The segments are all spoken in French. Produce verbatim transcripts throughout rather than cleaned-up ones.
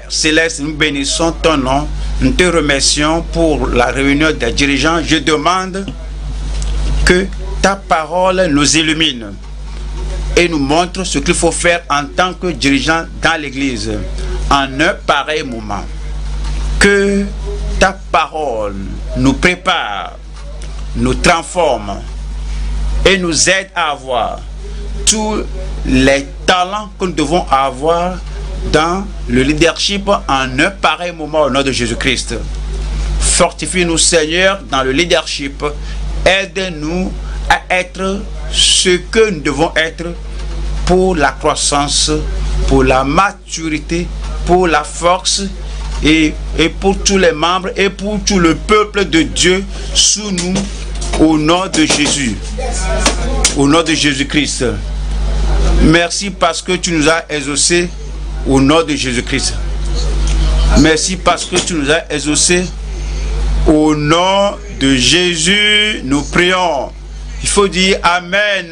Céleste, nous bénissons ton nom. Nous te remercions pour la réunion des dirigeants. Je demande que ta parole nous illumine et nous montre ce qu'il faut faire en tant que dirigeant dans l'Église en un pareil moment. Que ta parole nous prépare, nous transforme et nous aide à avoir tous les talents que nous devons avoir dans le leadership en un pareil moment au nom de Jésus-Christ. Fortifie-nous, Seigneur, dans le leadership. Aide-nous à être ce que nous devons être pour la croissance, pour la maturité, pour la force et, et pour tous les membres et pour tout le peuple de Dieu sous nous au nom de Jésus. Au nom de Jésus-Christ. Merci parce que tu nous as exaucés au nom de Jésus-Christ. Merci parce que tu nous as exaucés. Au nom de Jésus, nous prions. Il faut dire Amen.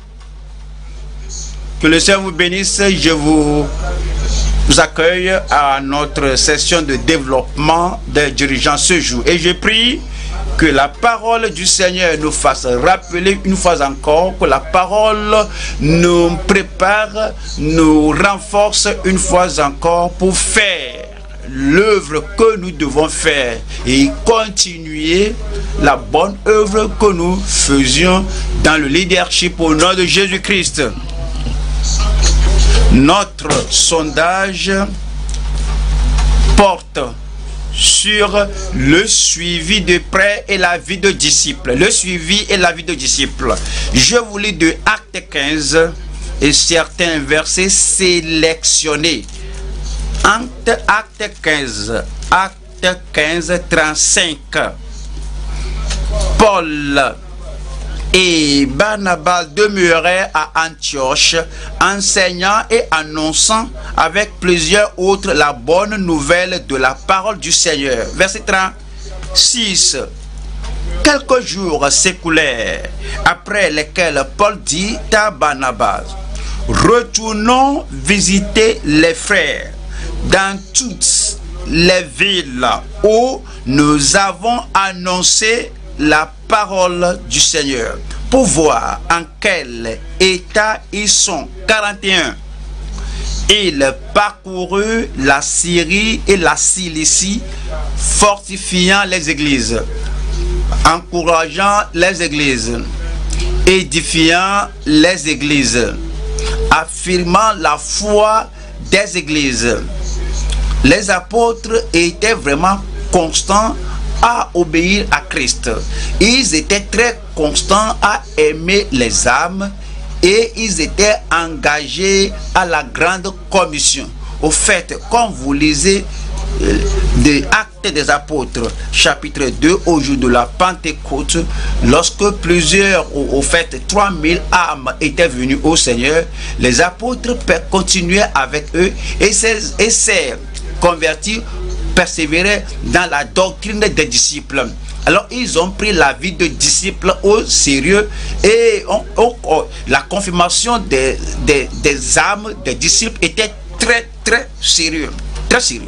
Que le Seigneur vous bénisse. Je vous, vous accueille à notre session de développement des dirigeants ce jour. Et je prie que la parole du Seigneur nous fasse rappeler une fois encore, que la parole nous prépare, nous renforce une fois encore pour faire l'œuvre que nous devons faire et continuer la bonne œuvre que nous faisions dans le leadership au nom de Jésus-Christ. Notre sondage porte sur le suivi de près et la vie de disciple. Le suivi et la vie de disciple. Je vous lis de Acte quinze et certains versets sélectionnés. Acte, acte quinze. Acte quinze, trente-cinq. Paul et Barnabas demeuraient à Antioche, enseignant et annonçant avec plusieurs autres la bonne nouvelle de la parole du Seigneur. Verset trente-six. Quelques jours s'écoulèrent, après lesquels Paul dit à Barnabas: retournons visiter les frères dans toutes les villes où nous avons annoncé la parole du Seigneur, pour voir en quel état ils sont. quarante et un. Il parcourut la Syrie et la Cilicie, fortifiant les églises, encourageant les églises, édifiant les églises, affirmant la foi des églises. Les apôtres étaient vraiment constants à obéir à Christ. Ils étaient très constants à aimer les âmes et ils étaient engagés à la grande commission. Au fait, quand vous lisez euh, des Actes des Apôtres, chapitre deux, au jour de la Pentecôte, lorsque plusieurs, au, au fait, trois mille âmes étaient venues au Seigneur, les apôtres continuaient avec eux et ces, et ces convertis persévérer dans la doctrine des disciples. Alors ils ont pris la vie de disciples au sérieux et on, on, on, la confirmation des, des, des âmes des disciples était très très sérieux, très sérieux.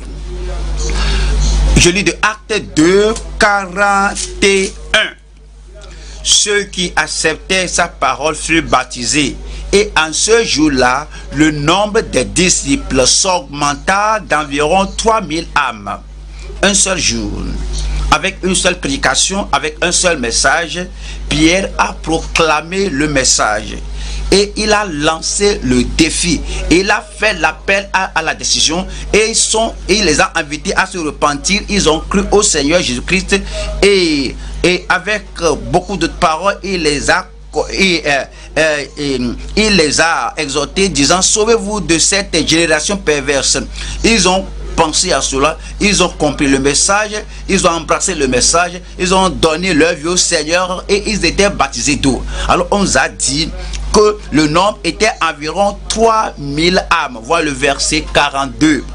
Je lis de Actes deux, quarante et un. Ceux qui acceptaient sa parole furent baptisés. Et en ce jour-là, le nombre des disciples s'augmenta d'environ trois mille âmes. Un seul jour, avec une seule prédication, avec un seul message, Pierre a proclamé le message. Et il a lancé le défi. Il a fait l'appel à, à la décision. Et ils sont, il les a invités à se repentir. Ils ont cru au Seigneur Jésus-Christ. Et, et avec beaucoup de paroles, il les a Et, euh, euh, et, il les a exhortés disant: sauvez-vous de cette génération perverse. Ils ont pensé à cela, ils ont compris le message, ils ont embrassé le message, ils ont donné leur vie au Seigneur et ils étaient baptisés d'eau. Alors on nous a dit que le nombre était environ trois mille âmes. Voilà le verset quarante-deux.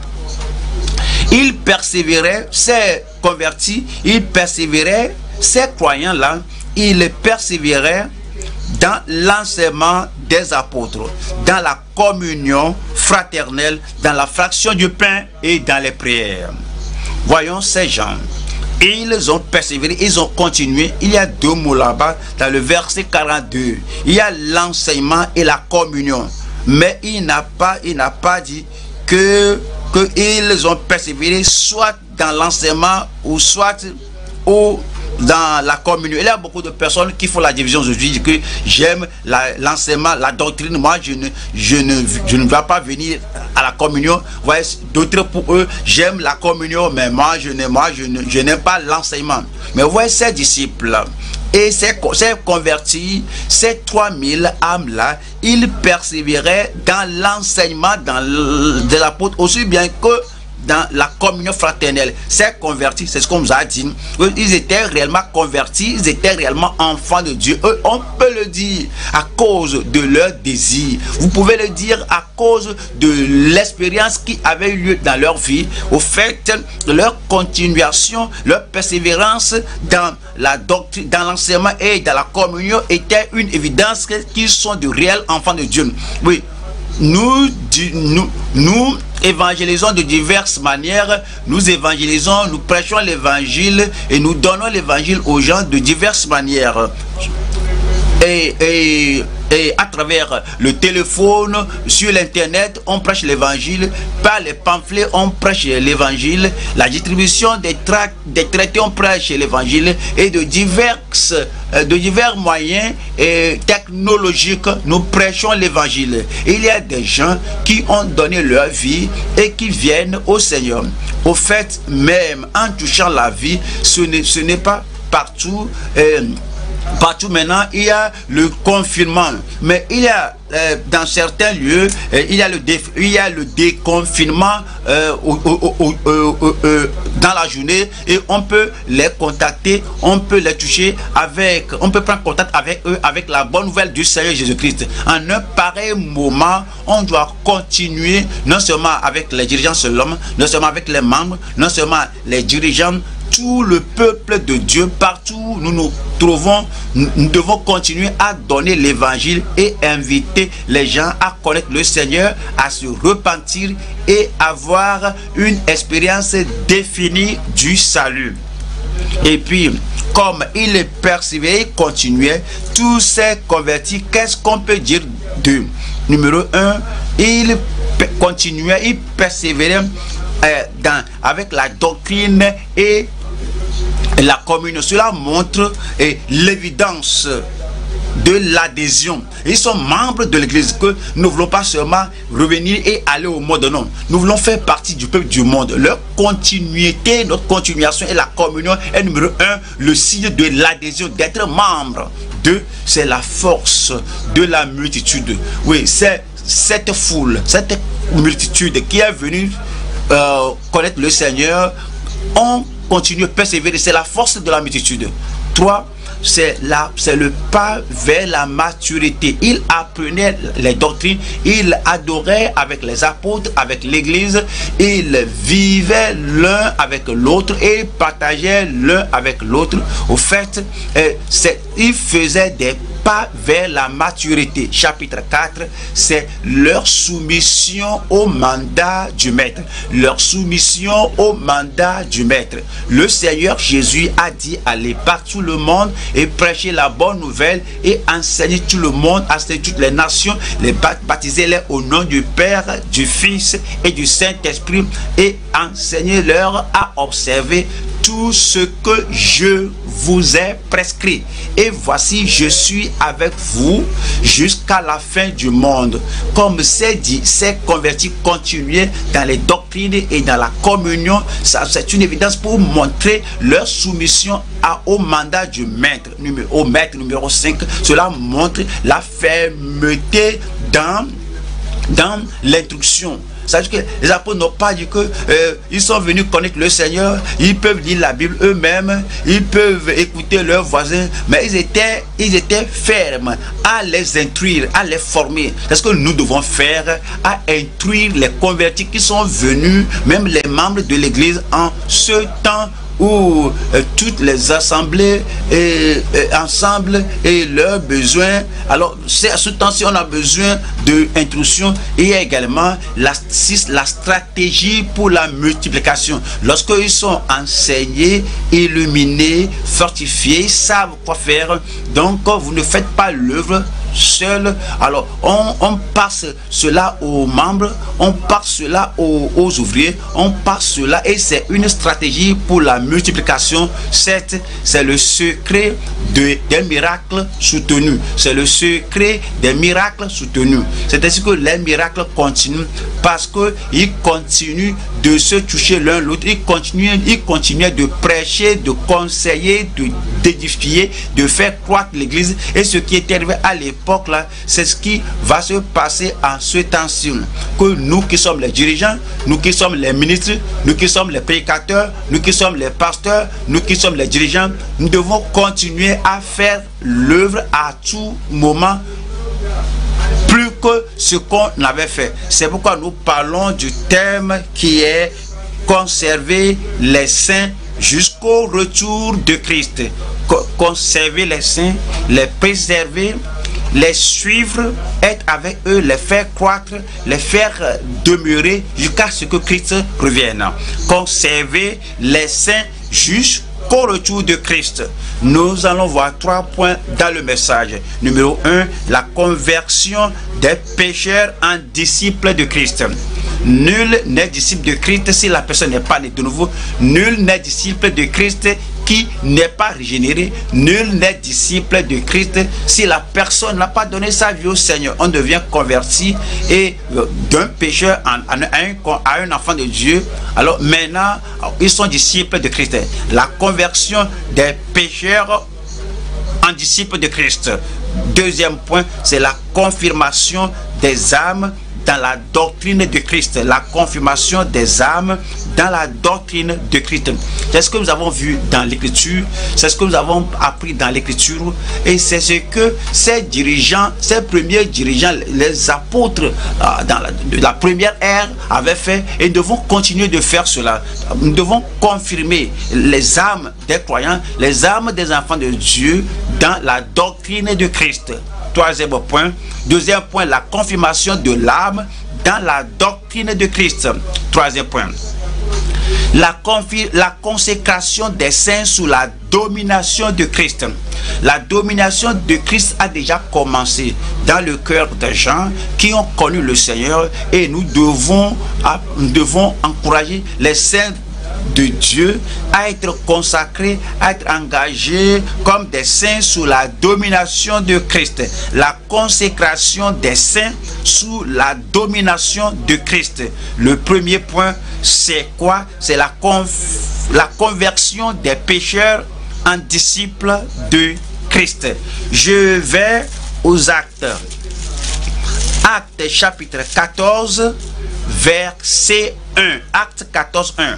Ils persévéraient, ces convertis, ils persévéraient, ces croyants-là, ils persévéraient dans l'enseignement des apôtres, dans la communion fraternelle, dans la fraction du pain et dans les prières. Voyons ces gens. Ils ont persévéré, ils ont continué. Il y a deux mots là-bas dans le verset quarante-deux. Il y a l'enseignement et la communion. Mais il n'a pas, il n'a pas dit que, que ils ont persévéré soit dans l'enseignement ou soit au dans la communion. Il y a beaucoup de personnes qui font la division aujourd'hui, que j'aime l'enseignement, la, la doctrine, moi je ne, je, ne, je ne vais pas venir à la communion. Voyez, d'autres pour eux, j'aime la communion, mais moi je n'aime moi, je ne, je n'aime pas l'enseignement. Mais vous voyez ces disciples et ces, ces convertis, ces trois mille âmes-là, ils persévéraient dans l'enseignement de l'apôtre aussi bien que dans la communion fraternelle. Ces convertis, c'est ce qu'on nous a dit, ils étaient réellement convertis, ils étaient réellement enfants de Dieu. Eux, on peut le dire à cause de leur désir. Vous pouvez le dire à cause de l'expérience qui avait eu lieu dans leur vie. Au fait, leur continuation, leur persévérance dans la doctrine, dans l'enseignement et dans la communion était une évidence qu'ils sont de réels enfants de Dieu. Oui, nous, nous, nous évangélisons de diverses manières. Nous évangélisons, nous prêchons l'évangile et nous donnons l'évangile aux gens de diverses manières. Et, et, et à travers le téléphone, sur l'internet, on prêche l'évangile. Par les pamphlets, on prêche l'évangile. La distribution des tracts, des traités, on prêche l'évangile. Et de divers, de divers moyens et technologiques, nous prêchons l'évangile. Il y a des gens qui ont donné leur vie et qui viennent au Seigneur. Au fait, même en touchant la vie, ce n'est ce n'est pas partout. Euh, Partout maintenant, il y a le confinement, mais il y a euh, dans certains lieux, euh, il, y a le il y a le déconfinement euh, au, au, au, au, euh, dans la journée et on peut les contacter, on peut les toucher avec, on peut prendre contact avec eux avec la bonne nouvelle du Seigneur Jésus-Christ. En un pareil moment, on doit continuer non seulement avec les dirigeants de l'homme, non seulement avec les membres, non seulement les dirigeants, tout le peuple de Dieu, partout où nous nous trouvons, nous devons continuer à donner l'évangile et inviter les gens à connaître le Seigneur, à se repentir et avoir une expérience définie du salut. Et puis, comme il est persévéré, il continuait, tous ces convertis, qu'est-ce qu'on peut dire d'eux? Numéro un, il continuait, il persévérait euh, dans, avec la doctrine et la communion. Cela montre l'évidence de l'adhésion. Ils sont membres de l'église, que nous ne voulons pas seulement revenir et aller au monde, non. Nous voulons faire partie du peuple du monde. Leur continuité, notre continuation et la communion est numéro un, le signe de l'adhésion, d'être membre. Deux, c'est la force de la multitude. Oui, c'est cette foule, cette multitude qui est venue euh, connaître le Seigneur. On continue à persévérer, c'est la force de la multitude. Trois, c'est le pas vers la maturité. Il apprenait les doctrines, il adorait avec les apôtres, avec l'église, il vivait l'un avec l'autre et partageait l'un avec l'autre. Au fait, euh, il faisait des pas vers la maturité. Chapitre quatre, c'est leur soumission au mandat du maître. Leur soumission au mandat du maître. Le Seigneur Jésus a dit: allez par tout le monde et prêcher la bonne nouvelle et enseigner tout le monde, enseigner toutes les nations, les baptiser-les au nom du Père, du Fils et du Saint-Esprit et enseignez-leur à observer tout ce que je vous ai prescrit. Et voici, je suis avec vous jusqu'à la fin du monde. Comme c'est dit, ces convertis continuaient dans les doctrines et dans la communion. Ça, c'est une évidence pour montrer leur soumission à, au mandat du maître, numéro, au maître numéro cinq. Cela montre la fermeté dans, dans l'instruction. C'est-à-dire que les apôtres n'ont pas dit que euh, ils sont venus connaître le Seigneur, ils peuvent lire la Bible eux-mêmes, ils peuvent écouter leurs voisins, mais ils étaient, ils étaient fermes à les instruire, à les former. C'est ce que nous devons faire, à instruire les convertis qui sont venus, même les membres de l'église en ce temps où euh, toutes les assemblées et, et ensemble et leurs besoins. Alors, c'est à ce temps-ci on a besoin d'instruction et également la, la stratégie pour la multiplication. Lorsqu'ils sont enseignés, illuminés, fortifiés, ils savent quoi faire. Donc, vous ne faites pas l'œuvre seul. Alors on, on passe cela aux membres, on passe cela aux, aux ouvriers, on passe cela, et c'est une stratégie pour la multiplication. C'est c'est le secret de, des miracles soutenus. C'est le secret des miracles soutenus. C'est ainsi que les miracles continuent, parce que ils continuent de se toucher l'un l'autre, ils continuent, ils continuent de prêcher, de conseiller, de d'édifier, de faire croître l'église. Et ce qui est arrivé à l'époque là, c'est ce qui va se passer en ce temps-ci, que nous qui sommes les dirigeants, nous qui sommes les ministres, nous qui sommes les prédicateurs, nous qui sommes les pasteurs, nous qui sommes les dirigeants, nous devons continuer à faire l'œuvre à tout moment, plus que ce qu'on avait fait. C'est pourquoi nous parlons du thème qui est conserver les saints jusqu'au retour de Christ. Conserver les saints, les préserver, les suivre, être avec eux, les faire croître, les faire demeurer jusqu'à ce que Christ revienne. Conserver les saints jusqu'au retour de Christ. Nous allons voir trois points dans le message. Numéro un, la conversion des pécheurs en disciples de Christ. Nul n'est disciple de Christ si la personne n'est pas née de nouveau. Nul n'est disciple de Christ qui n'est pas régénéré. Nul n'est disciple de Christ si la personne n'a pas donné sa vie au Seigneur. On devient converti et d'un pécheur à un, à un enfant de Dieu. Alors maintenant, ils sont disciples de Christ. La conversion des pécheurs en disciples de Christ. Deuxième point, c'est la confirmation des âmes dans la doctrine de Christ. La confirmation des âmes dans la doctrine de Christ. C'est ce que nous avons vu dans l'écriture, c'est ce que nous avons appris dans l'écriture, et c'est ce que ces dirigeants, ces premiers dirigeants, les apôtres euh, dans la, de la première ère avaient fait, et nous devons continuer de faire cela. Nous devons confirmer les âmes des croyants, les âmes des enfants de Dieu dans la doctrine de Christ. Troisième point. Deuxième point, la confirmation de l'âme dans la doctrine de Christ. Troisième point. La, la consécration des saints sous la domination de Christ. La domination de Christ a déjà commencé dans le cœur des gens qui ont connu le Seigneur, et nous devons, nous devons encourager les saints de Dieu à être consacrés, à être engagés comme des saints sous la domination de Christ. La consécration des saints sous la domination de Christ. Le premier point, c'est quoi? C'est la, la conversion des pécheurs en disciples de Christ. Je vais aux actes. Actes chapitre quatorze, verset un. Acte quatorze, un.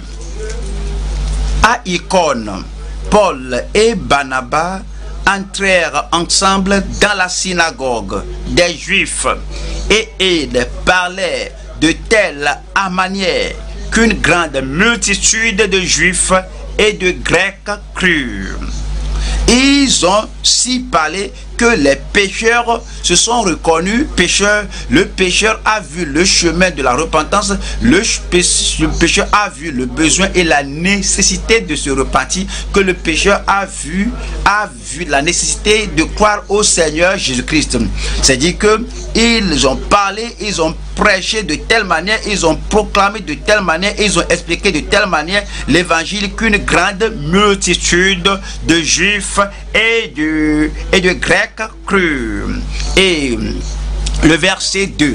À Icône, Paul et Barnabas entrèrent ensemble dans la synagogue des Juifs, et ils parlaient de telle manière qu'une grande multitude de Juifs et de Grecs crurent. Ils ont si parlé que les pécheurs se sont reconnus pécheurs. Le pécheur a vu le chemin de la repentance. Le pécheur a vu le besoin et la nécessité de se repentir. Que le pécheur a vu, a vu la nécessité de croire au Seigneur Jésus-Christ. C'est-à-dire que ils ont parlé, ils ont prêché de telle manière, ils ont proclamé de telle manière, ils ont expliqué de telle manière l'évangile qu'une grande multitude de Juifs et de, et de Grecs crurent. Et le verset deux.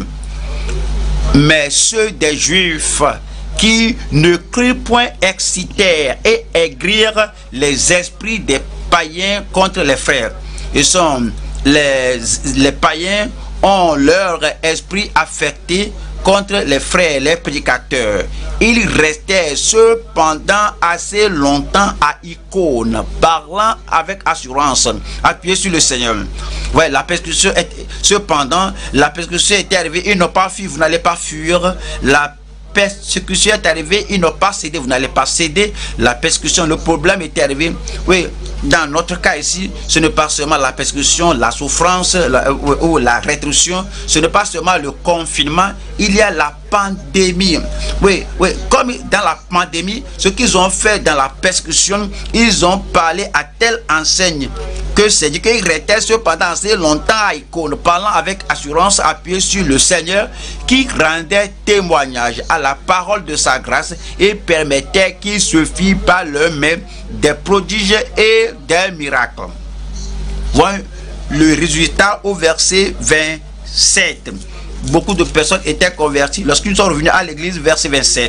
Mais ceux des Juifs qui ne crurent point excitèrent et aigrirent les esprits des païens contre les frères. Ils sont les, les païens ont leur esprit affecté contre les frères, les prédicateurs. Ils restaient cependant assez longtemps à Icône, parlant avec assurance, appuyés sur le Seigneur. Ouais, la persécution est, cependant, la persécution était arrivée, ils n'ont pas fui, vous n'allez pas fuir. La persécution est arrivée, ils n'ont pas cédé. Vous n'allez pas céder. La persécution, le problème était arrivé. Oui, dans notre cas ici, ce n'est pas seulement la persécution, la souffrance la, ou, ou la rétribution. Ce n'est pas seulement le confinement. Il y a la pandémie. Oui, oui, comme dans la pandémie, ce qu'ils ont fait dans la persécution, ils ont parlé à telle enseigne que c'est dit qu'ils restaient cependant assez longtemps à Icône, parlant avec assurance, appuyé sur le Seigneur qui rendait témoignage à la parole de sa grâce et permettait qu'il se fît par leurs mains des prodiges et des miracles. Voilà le résultat au verset vingt-sept. Beaucoup de personnes étaient converties lorsqu'ils sont revenus à l'église, verset vingt-sept.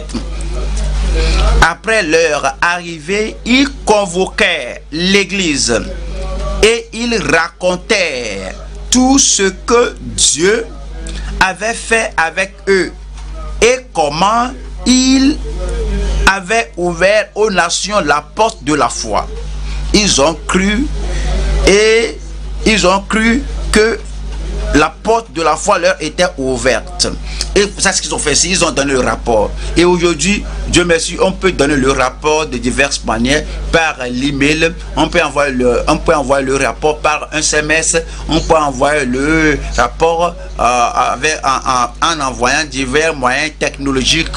Après leur arrivée, ils convoquèrent l'église et ils racontèrent tout ce que Dieu avait fait avec eux et comment il avait ouvert aux nations la porte de la foi. Ils ont cru et ils ont cru que la porte de la foi leur était ouverte. Et c'est ce qu'ils ont fait ici, ils ont donné le rapport. Et aujourd'hui, Dieu merci, on peut donner le rapport de diverses manières, par l'email, on peut envoyer le, on peut envoyer le rapport par un S M S, on peut envoyer le rapport euh, avec, en, en, en envoyant divers moyens technologiques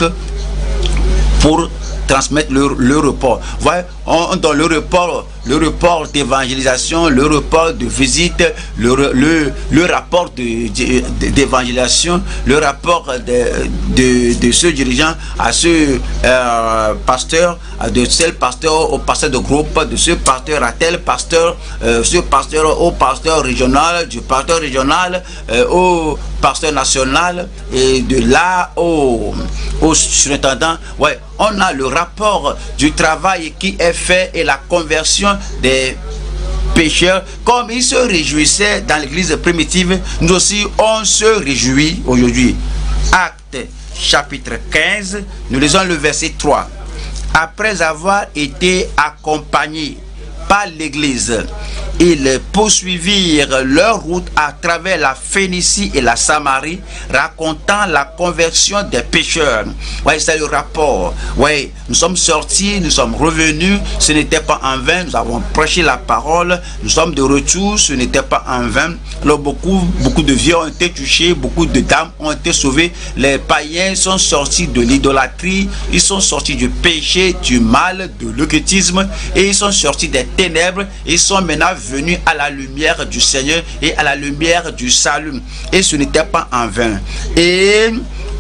pour transmettre le, le report. Voilà, on, on donne le report, le report d'évangélisation, le report de visite, le, le, le rapport d'évangélisation, le rapport de, de, de ce dirigeant à ce euh, pasteur, de tel pasteur au pasteur de groupe, de ce pasteur à tel pasteur, euh, ce pasteur au pasteur régional, du pasteur régional euh, au pasteur national, et de là au, au surintendant. Ouais, on a le rapport du travail qui est fait et la conversion des pécheurs. Comme ils se réjouissaient dans l'église primitive, nous aussi on se réjouit aujourd'hui. Actes chapitre quinze, nous lisons le verset trois. Après avoir été accompagnés par l'église, ils poursuivirent leur route à travers la Phénicie et la Samarie, racontant la conversion des pécheurs. Oui, c'est le rapport. Oui, nous sommes sortis, nous sommes revenus, ce n'était pas en vain, nous avons prêché la parole, nous sommes de retour, ce n'était pas en vain. Alors beaucoup, beaucoup de vies ont été touchées, beaucoup de dames ont été sauvées. Les païens sont sortis de l'idolâtrie, ils sont sortis du péché, du mal, de l'occultisme, et ils sont sortis des ténèbres, ils sont maintenant venus à la lumière du Seigneur et à la lumière du salut. Et ce n'était pas en vain. Et,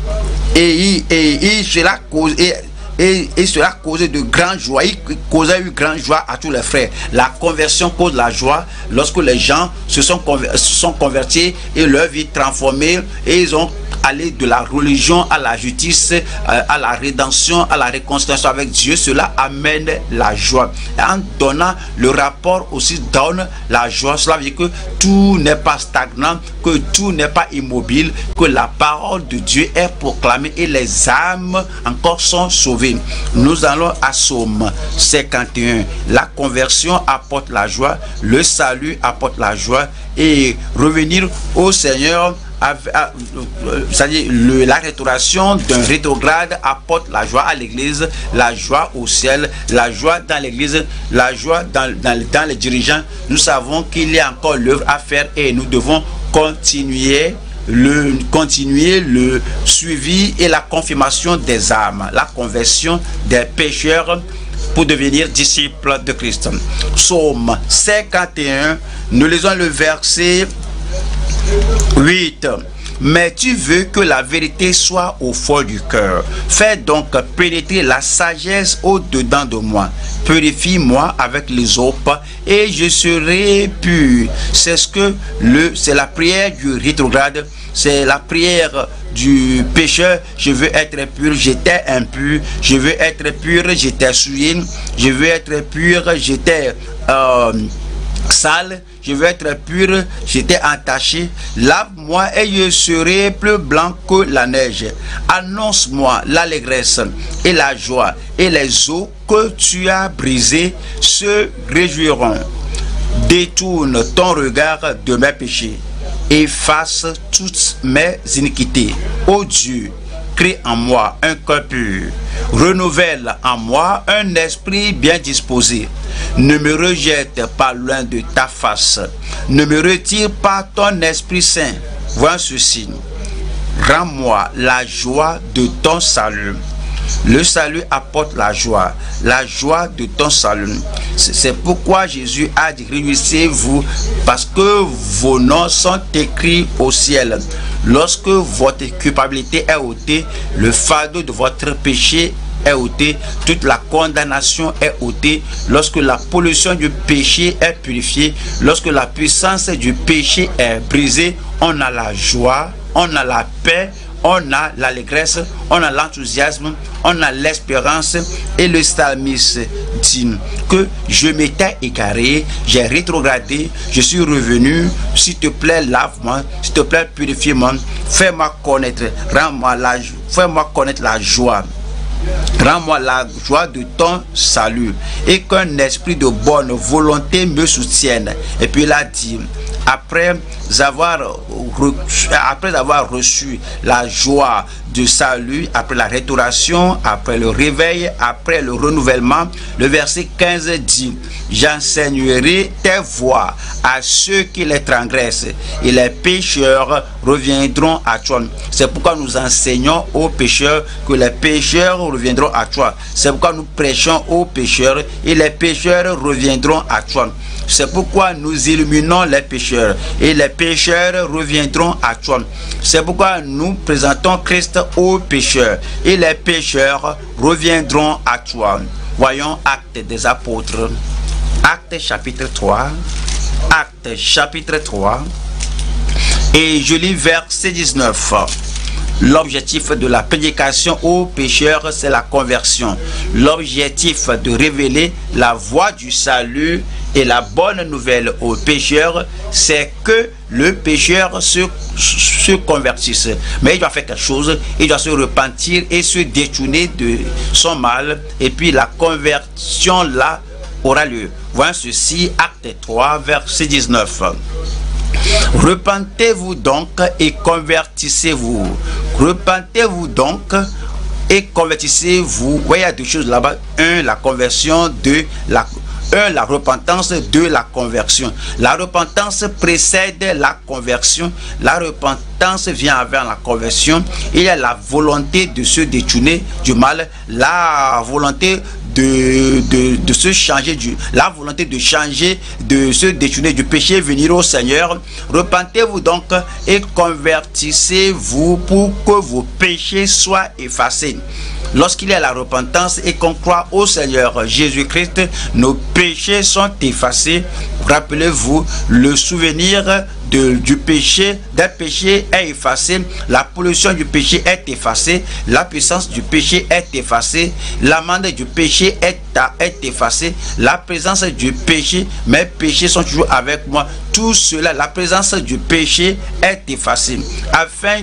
et, et, et cela cause... Et, Et, et cela causait de grande joie, il causait une grande joie à tous les frères. La conversion cause la joie lorsque les gens se sont, conver se sont convertis et leur vie transformée, et ils ont allé de la religion à la justice, à la rédemption, à la réconciliation avec Dieu. Cela amène la joie. Et en donnant le rapport aussi donne la joie. Cela veut dire que tout n'est pas stagnant, que tout n'est pas immobile, que la parole de Dieu est proclamée et les âmes encore sont sauvées. Nous allons à Psaume cinquante et un. La conversion apporte la joie, le salut apporte la joie, et revenir au Seigneur, c'est-à-dire la restauration d'un rétrograde apporte la joie à l'église, la joie au ciel, la joie dans l'église, la joie dans, dans, dans les dirigeants. Nous savons qu'il y a encore l'œuvre à faire et nous devons continuer le continuer le suivi et la confirmation des âmes, la conversion des pécheurs pour devenir disciples de Christ. Psaume cinquante et un, nous lisons le verset huit. Mais tu veux que la vérité soit au fond du cœur. Fais donc pénétrer la sagesse au-dedans de moi. Purifie-moi avec l'hysope et je serai pur. C'est ce que le, c'est la prière du rétrograde. C'est la prière du pécheur. Je veux être pur, j'étais impur. Je veux être pur, j'étais souillé. Je veux être pur, j'étais euh, sale. Je veux être pur, j'étais entaché. Lave-moi et je serai plus blanc que la neige. Annonce-moi l'allégresse et la joie, et les eaux que tu as brisées se réjouiront. Détourne ton regard de mes péchés. Efface toutes mes iniquités. Ô Dieu, crée en moi un cœur pur. Renouvelle en moi un esprit bien disposé. Ne me rejette pas loin de ta face. Ne me retire pas ton Esprit Saint. Vois ceci. Rends-moi la joie de ton salut. Le salut apporte la joie, la joie de ton salut. C'est pourquoi Jésus a dit, réjouissez-vous parce que vos noms sont écrits au ciel. Lorsque votre culpabilité est ôtée, le fardeau de votre péché est ôté, toute la condamnation est ôtée, lorsque la pollution du péché est purifiée, lorsque la puissance du péché est brisée, on a la joie, on a la paix, on a l'allégresse, on a l'enthousiasme, on a l'espérance. Et le psalmiste dit que je m'étais égaré, j'ai rétrogradé, je suis revenu. S'il te plaît, lave-moi, s'il te plaît, purifie-moi, fais-moi connaître, rends-moi la, fais-moi connaître la joie. Rends-moi la joie de ton salut et qu'un esprit de bonne volonté me soutienne. Et puis il a dit, après avoir, reçu, après avoir reçu la joie du salut, après la restauration, après le réveil, après le renouvellement, le verset quinze dit, j'enseignerai tes voies à ceux qui les transgressent et les pécheurs reviendront à toi. C'est pourquoi nous enseignons aux pécheurs que les pécheurs reviendront à toi. C'est pourquoi nous prêchons aux pécheurs et les pécheurs reviendront à toi. C'est pourquoi nous illuminons les pécheurs et les pécheurs reviendront à toi. C'est pourquoi nous présentons Christ aux pécheurs et les pécheurs reviendront à toi. Voyons Actes des Apôtres. Actes chapitre trois. Actes chapitre trois. Et je lis verset dix-neuf. L'objectif de la prédication aux pécheurs, c'est la conversion. L'objectif de révéler la voie du salut et la bonne nouvelle aux pécheurs, c'est que le pécheur se, se convertisse. Mais il doit faire quelque chose, il doit se repentir et se détourner de son mal. Et puis la conversion là aura lieu. Voyons ceci, Acte trois, verset dix-neuf. Repentez-vous donc et convertissez-vous. Repentez-vous donc et convertissez-vous. Oui, il y a deux choses là-bas. Un, la conversion. Deux, la Un, la repentance. Deux, la conversion. La repentance précède la conversion. La repentance vient avant la conversion. Il y a la volonté de se détourner du mal. La volonté de, de, de se changer du, la volonté de changer, de se détourner du péché, venir au Seigneur. Repentez-vous donc et convertissez-vous pour que vos péchés soient effacés. Lorsqu'il y a la repentance et qu'on croit au Seigneur Jésus-Christ, nos péchés sont effacés. Rappelez-vous, le souvenir de, du péché, d'un péché est effacé. La pollution du péché est effacée. La puissance du péché est effacée. L'amende du péché est, est effacée. La présence du péché, mes péchés sont toujours avec moi. Tout cela, la présence du péché est effacée. Afin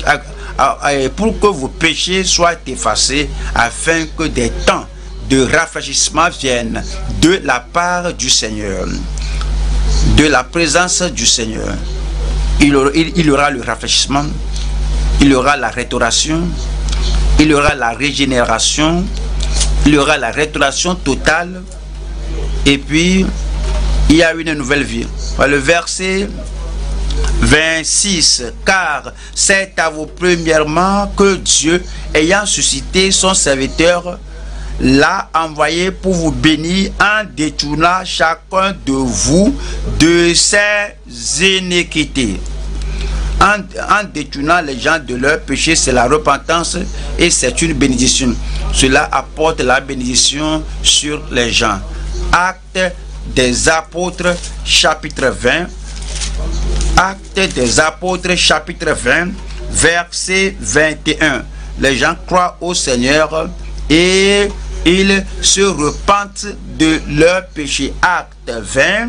pour que vos péchés soient effacés, afin que des temps de rafraîchissement viennent de la part du Seigneur, de la présence du Seigneur. Il, il, il y aura le rafraîchissement, il y aura la restauration, il y aura la régénération, il y aura la restauration totale, et puis il y a une nouvelle vie. Le verset vingt-six, car c'est à vous premièrement que Dieu, ayant suscité son serviteur, l'a envoyé pour vous bénir en détournant chacun de vous de ses iniquités. En, en détournant les gens de leurs péchés, c'est la repentance et c'est une bénédiction. Cela apporte la bénédiction sur les gens. Actes des Apôtres, chapitre vingt. Actes des Apôtres, chapitre vingt, verset vingt et un. Les gens croient au Seigneur et ils se repentent de leurs péchés. Acte vingt.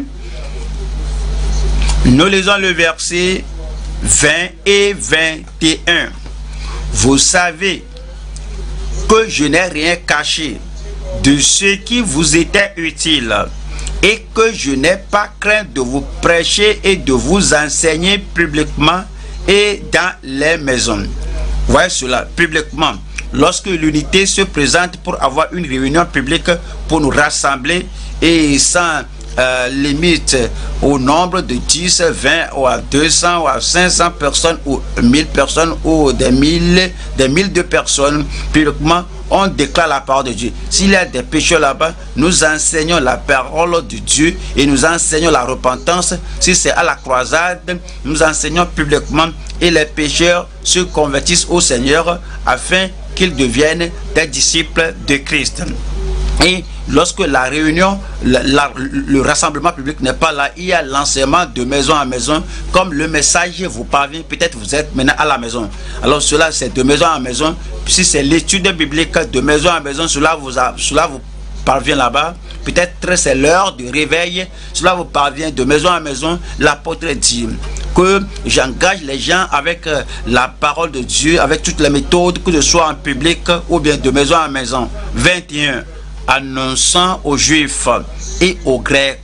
Nous lisons le verset vingt et vingt et un. Vous savez que je n'ai rien caché de ce qui vous était utile, et que je n'ai pas craint de vous prêcher et de vous enseigner publiquement et dans les maisons. Voyez cela publiquement. Lorsque l'unité se présente pour avoir une réunion publique, pour nous rassembler et sans euh, limite au nombre de dix, vingt ou à deux cents ou à cinq cents personnes ou mille personnes ou des mille, des mille de personnes, publiquement, on déclare la parole de Dieu. S'il y a des pécheurs là-bas, nous enseignons la parole de Dieu et nous enseignons la repentance. Si c'est à la croisade, nous enseignons publiquement et les pécheurs se convertissent au Seigneur afin qu'ils deviennent des disciples de Christ. Et lorsque la réunion, la, la, le rassemblement public n'est pas là, il y a l'enseignement de maison à maison, comme le message vous parvient, peut-être vous êtes maintenant à la maison. Alors cela c'est de maison à maison, si c'est l'étude biblique de maison à maison, cela vous, a, cela vous parvient là-bas. Peut-être c'est l'heure de réveil, cela vous parvient de maison à maison. L'apôtre dit que j'engage les gens avec la parole de Dieu, avec toutes les méthodes, que ce soit en public ou bien de maison à maison. vingt et un. Annonçant aux Juifs et aux Grecs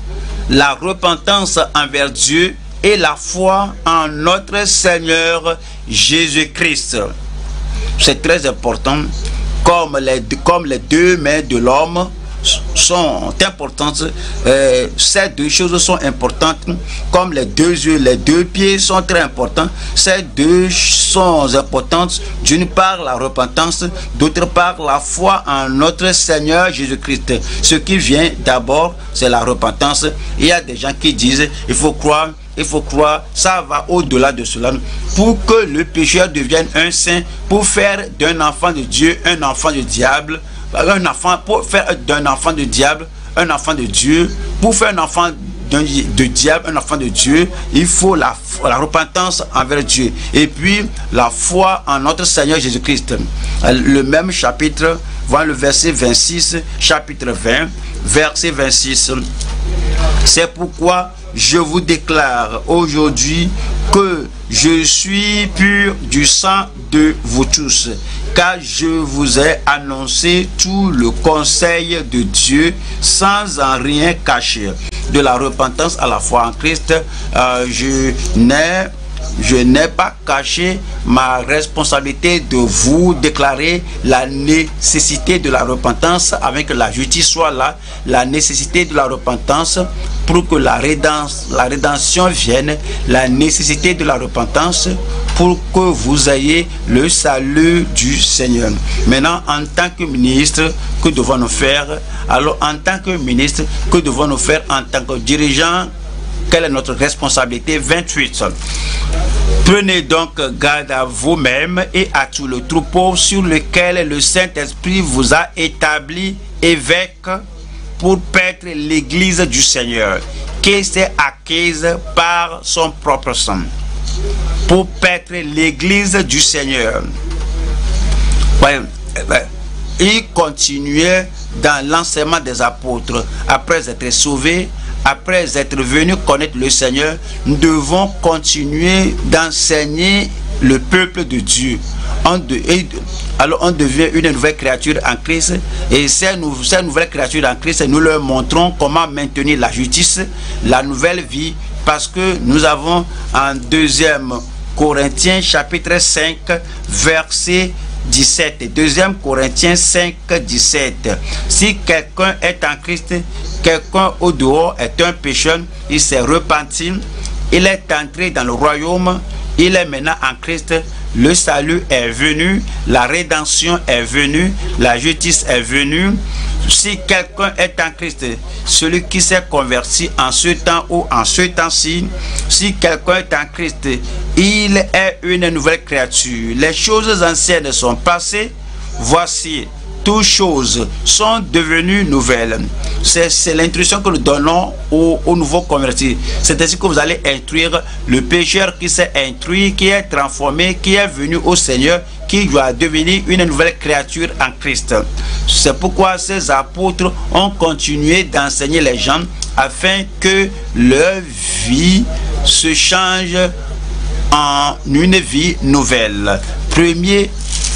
la repentance envers Dieu et la foi en notre Seigneur Jésus-Christ. C'est très important, comme les, comme les deux mains de l'homme sont importantes, euh, ces deux choses sont importantes, comme les deux yeux, les deux pieds sont très importants. Ces deux sont importantes, d'une part la repentance, d'autre part la foi en notre Seigneur Jésus-Christ. Ce qui vient d'abord, c'est la repentance. Il y a des gens qui disent, il faut croire, il faut croire, ça va au-delà de cela. Pour que le pécheur devienne un saint, pour faire d'un enfant de Dieu un enfant du diable, un enfant, pour faire d'un enfant de diable un enfant de Dieu, pour faire un enfant de diable un enfant de Dieu, il faut la, la repentance envers Dieu et puis la foi en notre Seigneur Jésus-Christ. Le même chapitre, voilà le verset vingt-six, chapitre vingt, verset vingt-six. C'est pourquoi je vous déclare aujourd'hui que je suis pur du sang de vous tous, car je vous ai annoncé tout le conseil de Dieu sans en rien cacher. De la repentance à la foi en Christ, euh, je n'ai Je n'ai pas caché ma responsabilité de vous déclarer la nécessité de la repentance avec que la justice soit là, la nécessité de la repentance pour que la rédemption, la rédemption vienne, la nécessité de la repentance pour que vous ayez le salut du Seigneur. Maintenant, en tant que ministre, que devons-nous faire? Alors, en tant que ministre, que devons-nous faire en tant que dirigeant? Quelle est notre responsabilité? vingt-huit. Prenez donc garde à vous-même et à tout le troupeau sur lequel le Saint-Esprit vous a établi évêque pour paître l'église du Seigneur, qui s'est acquise par son propre sang. Pour paître l'église du Seigneur. Ouais, ouais. Il continuait dans l'enseignement des apôtres. Après être sauvés, après être venus connaître le Seigneur, nous devons continuer d'enseigner le peuple de Dieu. On de, et, alors on devient une nouvelle créature en Christ, et ces, nou, ces nouvelles créatures en Christ, nous leur montrons comment maintenir la justice, la nouvelle vie, parce que nous avons en deuxième Corinthiens chapitre cinq verset dix-sept. deuxième Corinthiens cinq, dix-sept. Si quelqu'un est en Christ, quelqu'un au dehors est un pécheur, il s'est repenti, il est entré dans le royaume, il est maintenant en Christ, le salut est venu, la rédemption est venue, la justice est venue. Si quelqu'un est en Christ, celui qui s'est converti en ce temps ou en ce temps-ci, si quelqu'un est en Christ, il est une nouvelle créature. Les choses anciennes sont passées, voici, toutes choses sont devenues nouvelles. C'est l'instruction que nous donnons aux, aux nouveaux convertis. C'est ainsi que vous allez instruire le pécheur qui s'est instruit, qui est transformé, qui est venu au Seigneur, qui doit devenir une nouvelle créature en Christ. C'est pourquoi ces apôtres ont continué d'enseigner les gens afin que leur vie se change en une vie nouvelle. Premier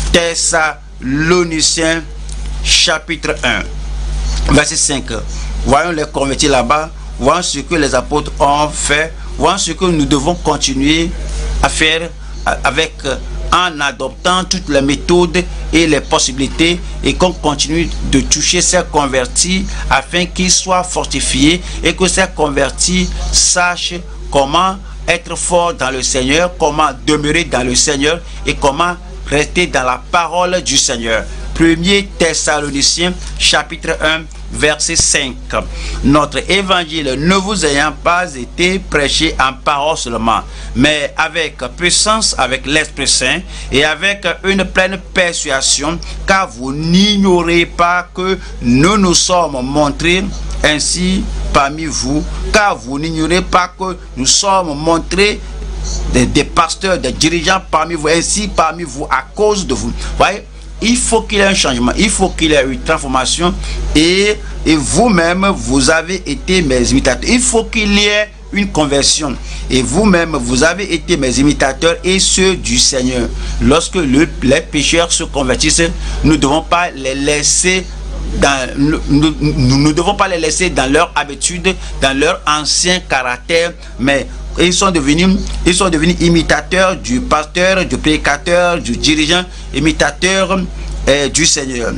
Thessaloniciens chapitre un verset cinq. Voyons les convertis là-bas, voyons ce que les apôtres ont fait, voyons ce que nous devons continuer à faire avec en adoptant toutes les méthodes et les possibilités et qu'on continue de toucher ces convertis afin qu'ils soient fortifiés et que ces convertis sachent comment être forts dans le Seigneur, comment demeurer dans le Seigneur et comment rester dans la parole du Seigneur. premier Thessaloniciens chapitre un verset cinq. Notre évangile ne vous ayant pas été prêché en parole seulement, mais avec puissance, avec l'Esprit Saint et avec une pleine persuasion, car vous n'ignorez pas que nous nous sommes montrés ainsi parmi vous, car vous n'ignorez pas que nous sommes montrés des, des pasteurs, des dirigeants parmi vous, ainsi parmi vous à cause de vous. Voyez, il faut qu'il y ait un changement, il faut qu'il y ait une transformation et, et vous-même, vous avez été mes imitateurs. Il faut qu'il y ait une conversion et vous-même, vous avez été mes imitateurs et ceux du Seigneur. Lorsque le, les pécheurs se convertissent, nous ne devons pas les laisser dans, nous, nous, nous ne devons pas les laisser dans leur habitude, dans leur ancien caractère, mais ils sont devenus, ils sont devenus imitateurs du pasteur, du prédicateur, du dirigeant, imitateurs eh, du Seigneur.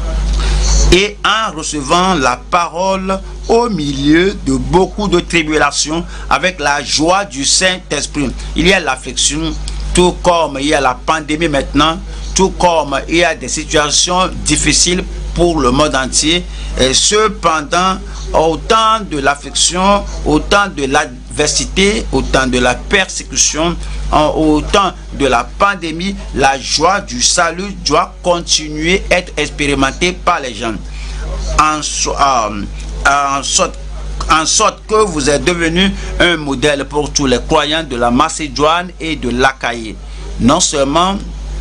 Et en recevant la parole au milieu de beaucoup de tribulations, avec la joie du Saint-Esprit. Il y a l'affliction, tout comme il y a la pandémie maintenant, tout comme il y a des situations difficiles pour le monde entier. Et cependant, autant de l'affliction, autant de l'adversité, autant de la persécution, autant de la pandémie, la joie du salut doit continuer à être expérimentée par les gens. En, euh, en, sorte, en sorte que vous êtes devenu un modèle pour tous les croyants de la Macédoine et de l'Achaïe. Non seulement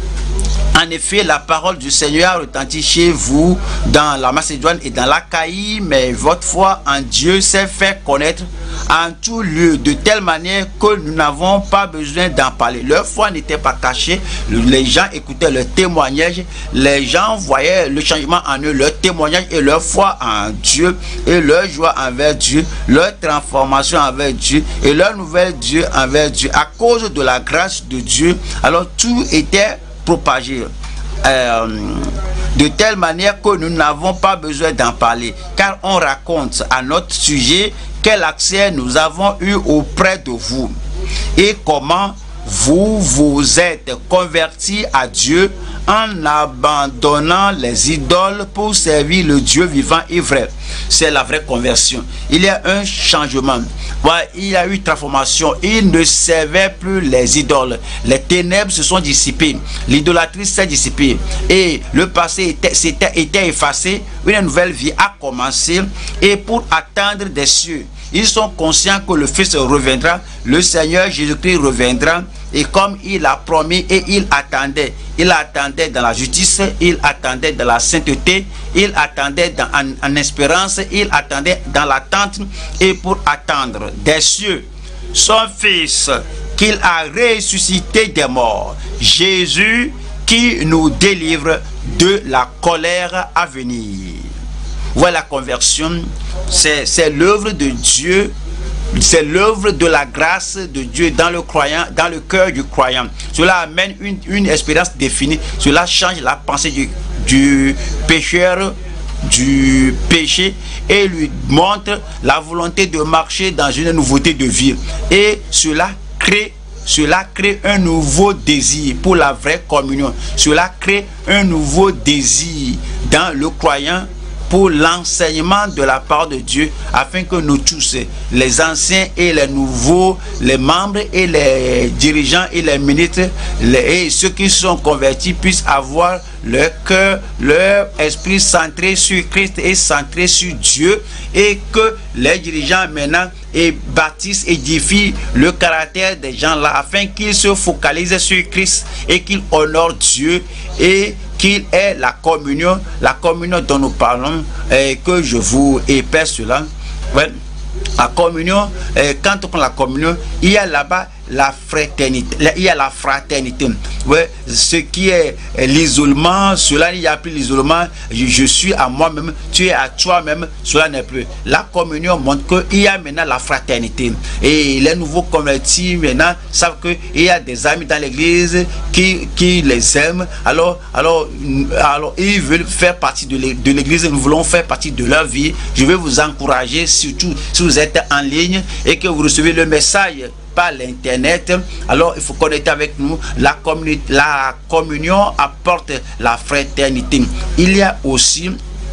en effet, la parole du Seigneur a retenti chez vous dans la Macédoine et dans l'Achaïe, mais votre foi en Dieu s'est fait connaître en tout lieu, de telle manière que nous n'avons pas besoin d'en parler. Leur foi n'était pas cachée, les gens écoutaient leur témoignage, les gens voyaient le changement en eux, leur témoignage et leur foi en Dieu, et leur joie envers Dieu, leur transformation envers Dieu, et leur nouvelle Dieu envers Dieu, à cause de la grâce de Dieu. Alors tout était propagé euh, de telle manière que nous n'avons pas besoin d'en parler, car on raconte à notre sujet quel accès nous avons eu auprès de vous et comment vous vous êtes convertis à Dieu en abandonnant les idoles pour servir le Dieu vivant et vrai. C'est la vraie conversion. Il y a un changement. Ouais, il y a eu transformation. Il ne servait plus les idoles. Les ténèbres se sont dissipées. L'idolâtrie s'est dissipée. Et le passé était, était, était effacé. Une nouvelle vie a commencé. Et pour attendre des cieux, ils sont conscients que le Fils reviendra. Le Seigneur Jésus-Christ reviendra. Et comme il a promis et il attendait, il attendait dans la justice, il attendait dans la sainteté, il attendait dans, en, en espérance, il attendait dans l'attente. Et pour attendre des cieux, son Fils qu'il a ressuscité des morts, Jésus qui nous délivre de la colère à venir. Voilà, la conversion, c'est l'œuvre de Dieu. C'est l'œuvre de la grâce de Dieu dans le croyant, dans le cœur du croyant. Cela amène une, une expérience définie. Cela change la pensée du, du pécheur, du péché, et lui montre la volonté de marcher dans une nouveauté de vie. Et cela crée, cela crée un nouveau désir pour la vraie communion. Cela crée un nouveau désir dans le croyant pour l'enseignement de la part de Dieu, afin que nous tous, les anciens et les nouveaux, les membres et les dirigeants et les ministres, les, et ceux qui sont convertis, puissent avoir leur cœur, leur esprit centré sur Christ et centré sur Dieu, et que les dirigeants maintenant et bâtissent, édifient le caractère des gens là, afin qu'ils se focalisent sur Christ et qu'ils honorent Dieu, et qu'il est la communion, la communion dont nous parlons, et que je vous épais cela. Ouais. la communion, euh, quand on prend la communion, il y a là-bas la fraternité, il y a la fraternité. Ouais, ce qui est l'isolement, cela il n'y a plus l'isolement. Je, je suis à moi-même, tu es à toi-même, cela n'est plus. La communion montre qu'il y a maintenant la fraternité. Et les nouveaux convertis maintenant savent qu'il y a des amis dans l'église qui, qui les aiment. Alors, alors, alors, ils veulent faire partie de l'église. Nous voulons faire partie de leur vie. Je vais vous encourager, surtout si vous êtes en ligne et que vous recevez le message par l'internet, alors il faut connecter avec nous. La, la communion apporte la fraternité. Il y a aussi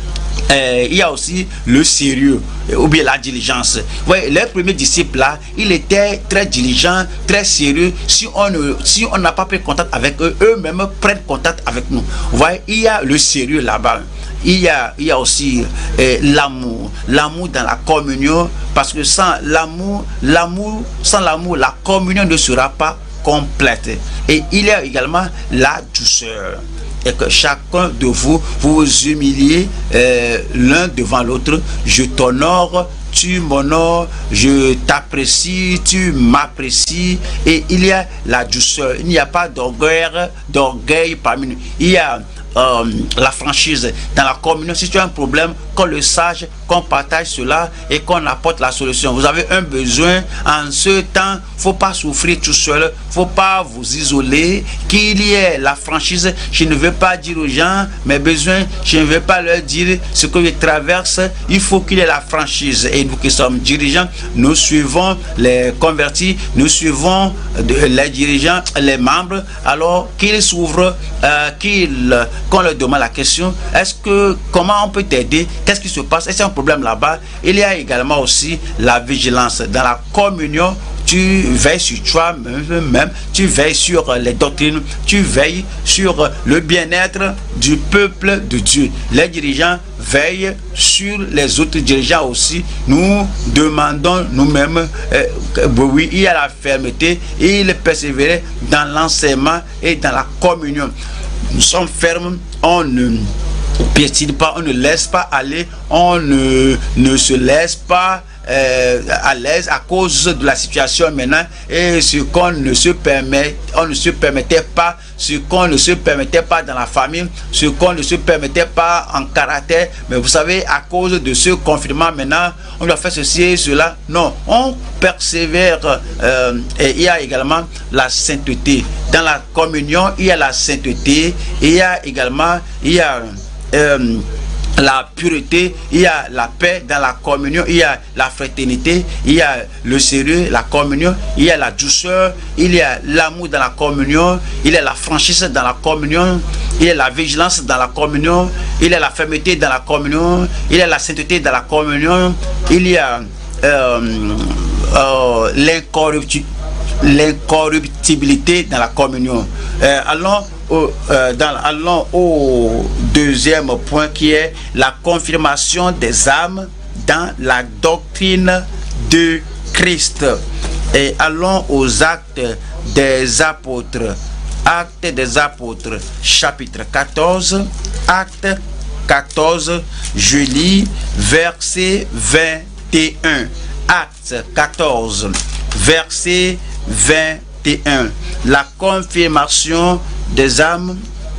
Euh, il y a aussi le sérieux ou bien la diligence. Ouais, les premiers disciples là, ils étaient très diligents, très sérieux. Si on ne, si on n'a pas pris contact avec eux, eux-mêmes prennent contact avec nous. Vous voyez, il y a le sérieux là-bas. Il y a, il y a aussi euh, l'amour, l'amour dans la communion, parce que sans l'amour, l'amour, sans l'amour, la communion ne sera pas complète. Et il y a également la douceur. Et que chacun de vous, vous vous humiliez euh, l'un devant l'autre. Je t'honore, tu m'honores, je t'apprécie, tu m'apprécies. Et il y a la douceur. Il n'y a pas d'orgueil, d'orgueil parmi nous. Il y a euh, la franchise dans la communion. Si tu as un problème, qu'on le sache, qu'on partage cela et qu'on apporte la solution. Vous avez un besoin en ce temps, faut pas souffrir tout seul, faut pas vous isoler, qu'il y ait la franchise. Je ne veux pas dire aux gens mes besoins, je ne veux pas leur dire ce que je traverse. Il faut qu'il y ait la franchise. Et nous qui sommes dirigeants, nous suivons les convertis, nous suivons les dirigeants, les membres, alors qu'ils s'ouvrent, euh, qu'ils, qu'on leur demande la question, est-ce que, comment on peut t'aider, qu'est-ce qui se passe, est-ce un problème là-bas. Il y a également aussi la vigilance. Dans la communion, tu veilles sur toi-même, tu veilles sur les doctrines, tu veilles sur le bien-être du peuple de Dieu. Les dirigeants veillent sur les autres dirigeants aussi. Nous demandons nous-mêmes, euh, oui, il y a la fermeté et il persévérer dans l'enseignement et dans la communion. Nous sommes fermes, on ne piétine pas, on ne laisse pas aller, on ne, ne se laisse pas euh, à l'aise à cause de la situation maintenant, et ce qu'on ne se permet, on ne se permettait pas, ce qu'on ne se permettait pas dans la famille, ce qu'on ne se permettait pas en caractère. Mais vous savez, à cause de ce confinement maintenant, on doit faire ceci et cela. Non, on persévère. Euh, et il y a également la sainteté. Dans la communion, il y a la sainteté, et il y a également, il y a Euh, la pureté, il y a la paix dans la communion, il y a la fraternité, il y a le sérieux, la communion, il y a la douceur, il y a l'amour dans la communion, il y a la franchise dans la communion, il y a la vigilance dans la communion, il y a la fermeté dans la communion, il y a la sainteté dans la communion, il y a euh, euh, l'incorruptibilité l'incorruptibilité dans la communion. Euh, allons, au, euh, dans, allons au deuxième point qui est la confirmation des âmes dans la doctrine de Christ. Et allons aux actes des apôtres. Actes des apôtres, chapitre quatorze. Acte quatorze, je lis verset vingt et un. Acte quatorze, verset vingt et un. La confirmation des âmes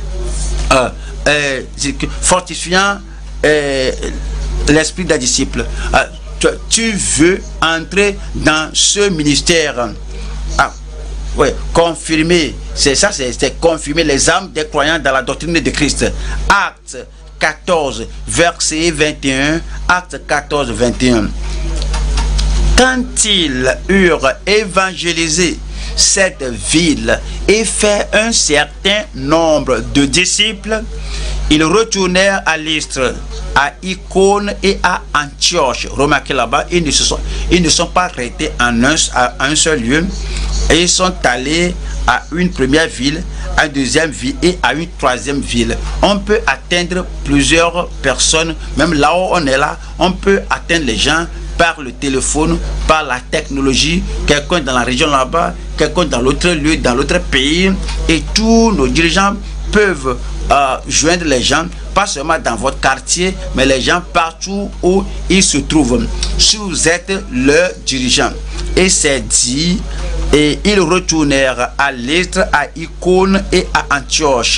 euh, euh, fortifiant euh, l'esprit des disciples. Euh, tu, tu veux entrer dans ce ministère. Ah, ouais, confirmer, c'est ça, c'est confirmer les âmes des croyants dans la doctrine de Christ. Acte quatorze, verset vingt et un. Acte quatorze, vingt et un. Quand ils eurent évangélisé cette ville et fait un certain nombre de disciples, ils retournèrent à Lystre, à Icône et à Antioche. Remarquez là-bas, ils ne se sont, ils ne sont pas arrêtés en un, à un seul lieu, et ils sont allés à une première ville, à une deuxième ville et à une troisième ville. On peut atteindre plusieurs personnes, même là où on est là, on peut atteindre les gens par le téléphone, par la technologie, quelqu'un dans la région là-bas, quelqu'un dans l'autre lieu, dans l'autre pays, et tous nos dirigeants peuvent euh, joindre les gens pas seulement dans votre quartier, mais les gens partout où ils se trouvent. Si vous êtes leur dirigeant. Et c'est dit, et ils retournèrent à Lystre, à Icône et à Antioche,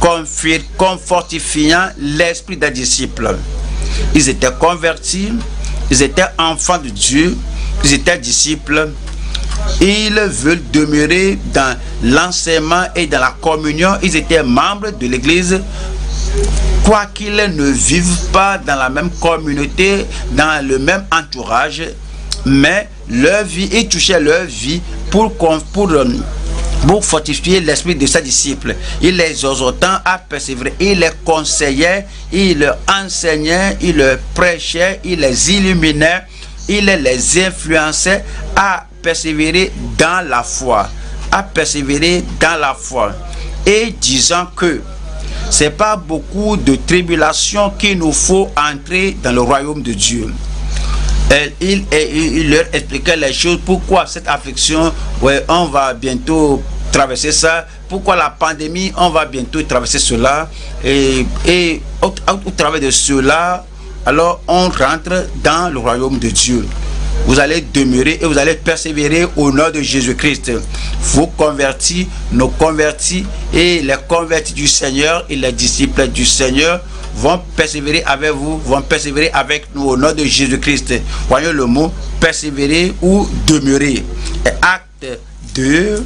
fortifiant l'esprit des disciples. Ils étaient convertis, ils étaient enfants de Dieu, ils étaient disciples. Ils veulent demeurer dans l'enseignement et dans la communion. Ils étaient membres de l'église. Quoiqu'ils ne vivent pas dans la même communauté, dans le même entourage, mais leur vie, ils touchaient leur vie pour, pour, pour fortifier l'esprit de ses disciples. Il les exhortant à persévérer, il les conseillait, il leur enseignait, il leur prêchait, il les illuminait, il les influençait à persévérer dans la foi, à persévérer dans la foi, et disant que c'est pas beaucoup de tribulations qu'il nous faut entrer dans le royaume de Dieu. Et il, il, il leur expliquait les choses, pourquoi cette affliction, ouais, on va bientôt traverser ça, pourquoi la pandémie, on va bientôt traverser cela, et, et au, au, au travers de cela, alors on rentre dans le royaume de Dieu. Vous allez demeurer et vous allez persévérer au nom de Jésus-Christ. Vous convertis, nos convertis et les convertis du Seigneur et les disciples du Seigneur vont persévérer avec vous, vont persévérer avec nous au nom de Jésus-Christ. Voyons le mot persévérer ou demeurer. Et acte deux,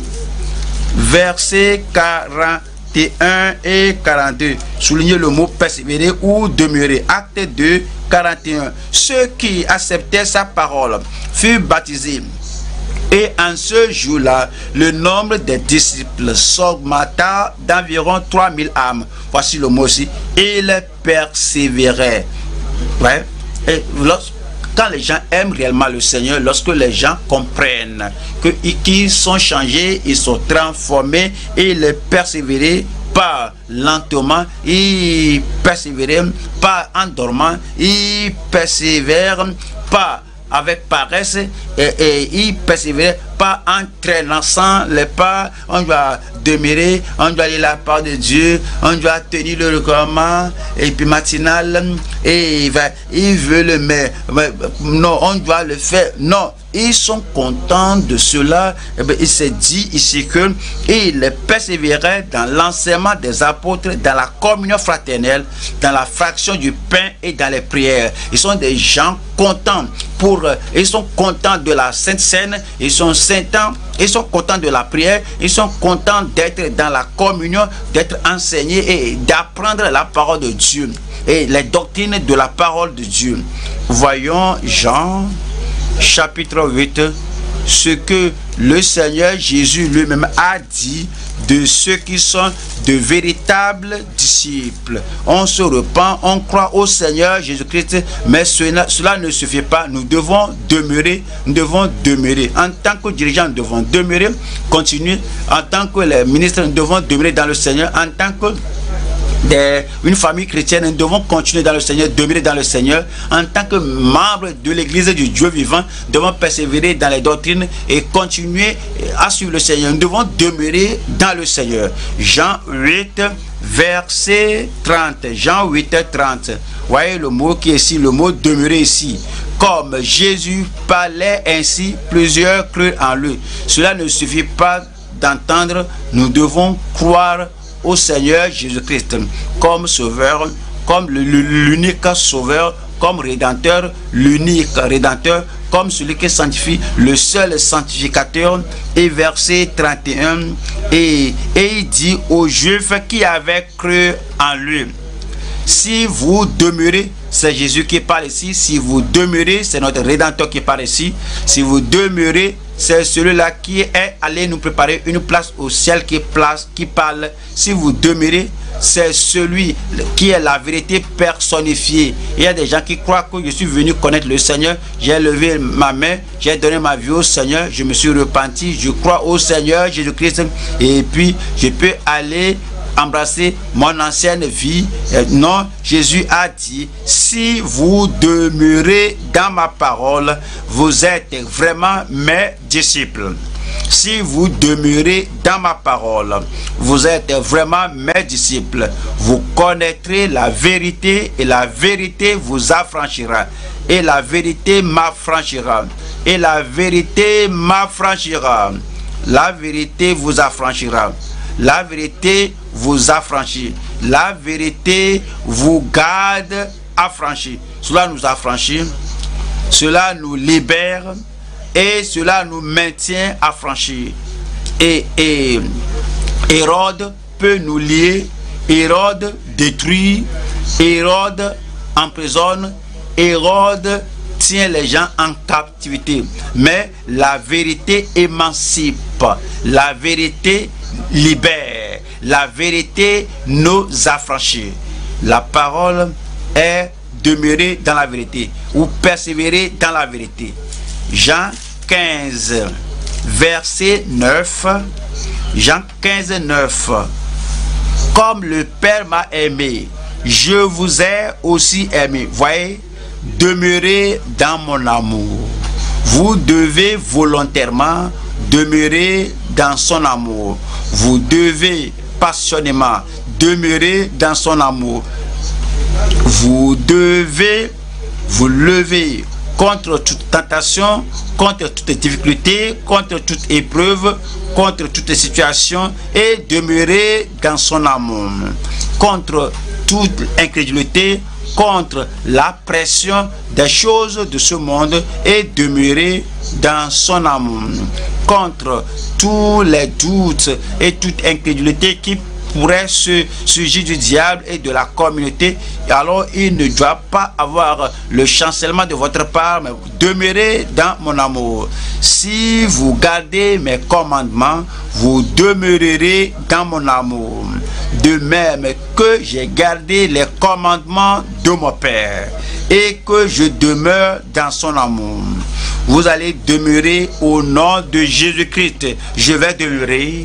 verset quarante et un et quarante-deux. Soulignez le mot persévérer ou demeurer. Acte deux, quarante et un. Ceux qui acceptaient sa parole furent baptisés. Et en ce jour-là, le nombre des disciples s'augmenta d'environ trois mille âmes. Voici le mot aussi. Ils persévéraient. Ouais. Et lorsque Quand les gens aiment réellement le Seigneur, lorsque les gens comprennent qu'ils sont changés, ils sont transformés et ils persévèrent pas lentement, ils persévèrent pas en dormant, ils persévèrent pas avec paresse et, et ils persévèrent pas en traînant sans les pas. On doit demeurer, on doit aller la part de Dieu, on doit tenir le recommandement et puis matinal et il, va, il veut le mais, mais non, on doit le faire. Non, ils sont contents de cela. Et bien, il s'est dit ici que ils persévéraient dans l'enseignement des apôtres, dans la communion fraternelle, dans la fraction du pain et dans les prières. Ils sont des gens contents pour, ils sont contents de la Sainte Seine, ils sont contents, ils sont contents de la prière, ils sont contents d'être dans la communion, d'être enseignés et d'apprendre la parole de Dieu et les doctrines de la parole de Dieu. Voyons Jean chapitre huit, ce que le Seigneur Jésus lui-même a dit de ceux qui sont de véritables disciples. On se repent, on croit au Seigneur Jésus-Christ, mais cela, cela ne suffit pas. Nous devons demeurer, nous devons demeurer. En tant que dirigeants, nous devons demeurer, continuer. En tant que les ministres, nous devons demeurer dans le Seigneur. En tant que Des, une famille chrétienne, nous devons continuer dans le Seigneur, demeurer dans le Seigneur. En tant que membre de l'église du Dieu vivant, nous devons persévérer dans les doctrines et continuer à suivre le Seigneur. Nous devons demeurer dans le Seigneur. Jean huit, verset trente. Jean huit, trente. Voyez le mot qui est ici, le mot demeurer ici. Comme Jésus parlait ainsi, plusieurs crurent en lui. Cela ne suffit pas d'entendre, nous devons croire au Seigneur Jésus-Christ comme sauveur, comme l'unique sauveur, comme rédempteur, l'unique rédempteur, comme celui qui sanctifie, le seul sanctificateur. Et verset trente et un, et, et il dit aux Juifs qui avaient cru en lui, si vous demeurez, c'est Jésus qui parle ici, si vous demeurez, c'est notre rédempteur qui parle ici, si vous demeurez, c'est celui-là qui est allé nous préparer une place au ciel qui, place, qui parle. Si vous demeurez, c'est celui qui est la vérité personnifiée. Il y a des gens qui croient que je suis venu connaître le Seigneur. J'ai levé ma main, j'ai donné ma vie au Seigneur, je me suis repenti, je crois au Seigneur Jésus-Christ. Et puis, je peux aller embrasser mon ancienne vie. Non, Jésus a dit, si vous demeurez dans ma parole, vous êtes vraiment mes disciples. Si vous demeurez dans ma parole, vous êtes vraiment mes disciples. Vous connaîtrez la vérité et la vérité vous affranchira. Et la vérité m'affranchira. Et la vérité m'affranchira. La vérité vous affranchira. La vérité vous affranchit. La vérité vous garde affranchis. Cela nous affranchit. Cela nous libère. Et cela nous maintient affranchis. Et, et Hérode peut nous lier. Hérode détruit. Hérode emprisonne. Hérode tient les gens en captivité. Mais la vérité émancipe. La vérité libère. La vérité nous affranchit. La parole est demeurer dans la vérité ou persévérer dans la vérité. Jean quinze, verset neuf. Jean quinze, neuf. Comme le Père m'a aimé, je vous ai aussi aimé. Voyez, demeurez dans mon amour. Vous devez volontairement demeurer dans son amour. Vous devez passionnément demeurer dans son amour. Vous devez vous lever contre toute tentation, contre toute difficulté, contre toute épreuve, contre toute situation et demeurer dans son amour. Contre toute incrédulité, contre la pression des choses de ce monde et demeurer dans son amour. Contre tous les doutes et toute incrédulité qui pourrait se surgir du diable et de la communauté, alors il ne doit pas avoir le chancellement de votre part, mais demeurez dans mon amour. Si vous gardez mes commandements, vous demeurerez dans mon amour. De même que j'ai gardé les commandements de mon Père et que je demeure dans son amour. Vous allez demeurer au nom de Jésus-Christ. Je vais demeurer.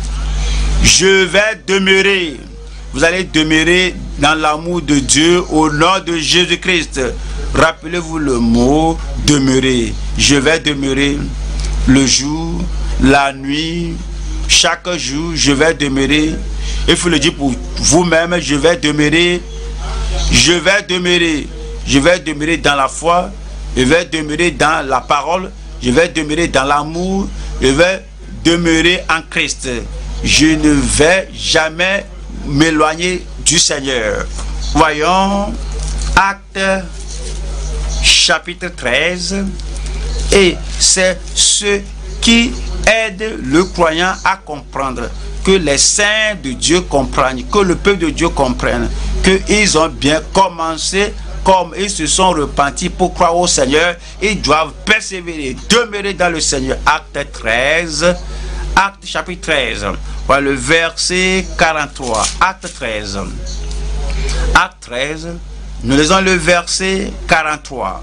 Je vais demeurer. Vous allez demeurer dans l'amour de Dieu au nom de Jésus-Christ. Rappelez-vous le mot demeurer. Je vais demeurer le jour, la nuit, chaque jour, je vais demeurer. Il faut le dire pour vous-même, je vais demeurer. Je vais demeurer. Je vais demeurer dans la foi. Je vais demeurer dans la parole. Je vais demeurer dans l'amour. Je vais demeurer en Christ. Je ne vais jamais m'éloigner du Seigneur. Voyons Actes chapitre treize. Et c'est ce qui aide le croyant à comprendre, que les saints de Dieu comprennent, que le peuple de Dieu comprenne, qu'ils ont bien commencé, comme ils se sont repentis pour croire au Seigneur, ils doivent persévérer, demeurer dans le Seigneur. Acte treize. Acte chapitre treize, voilà le verset quarante-trois. Acte treize. Acte treize, nous lisons le verset quarante-trois.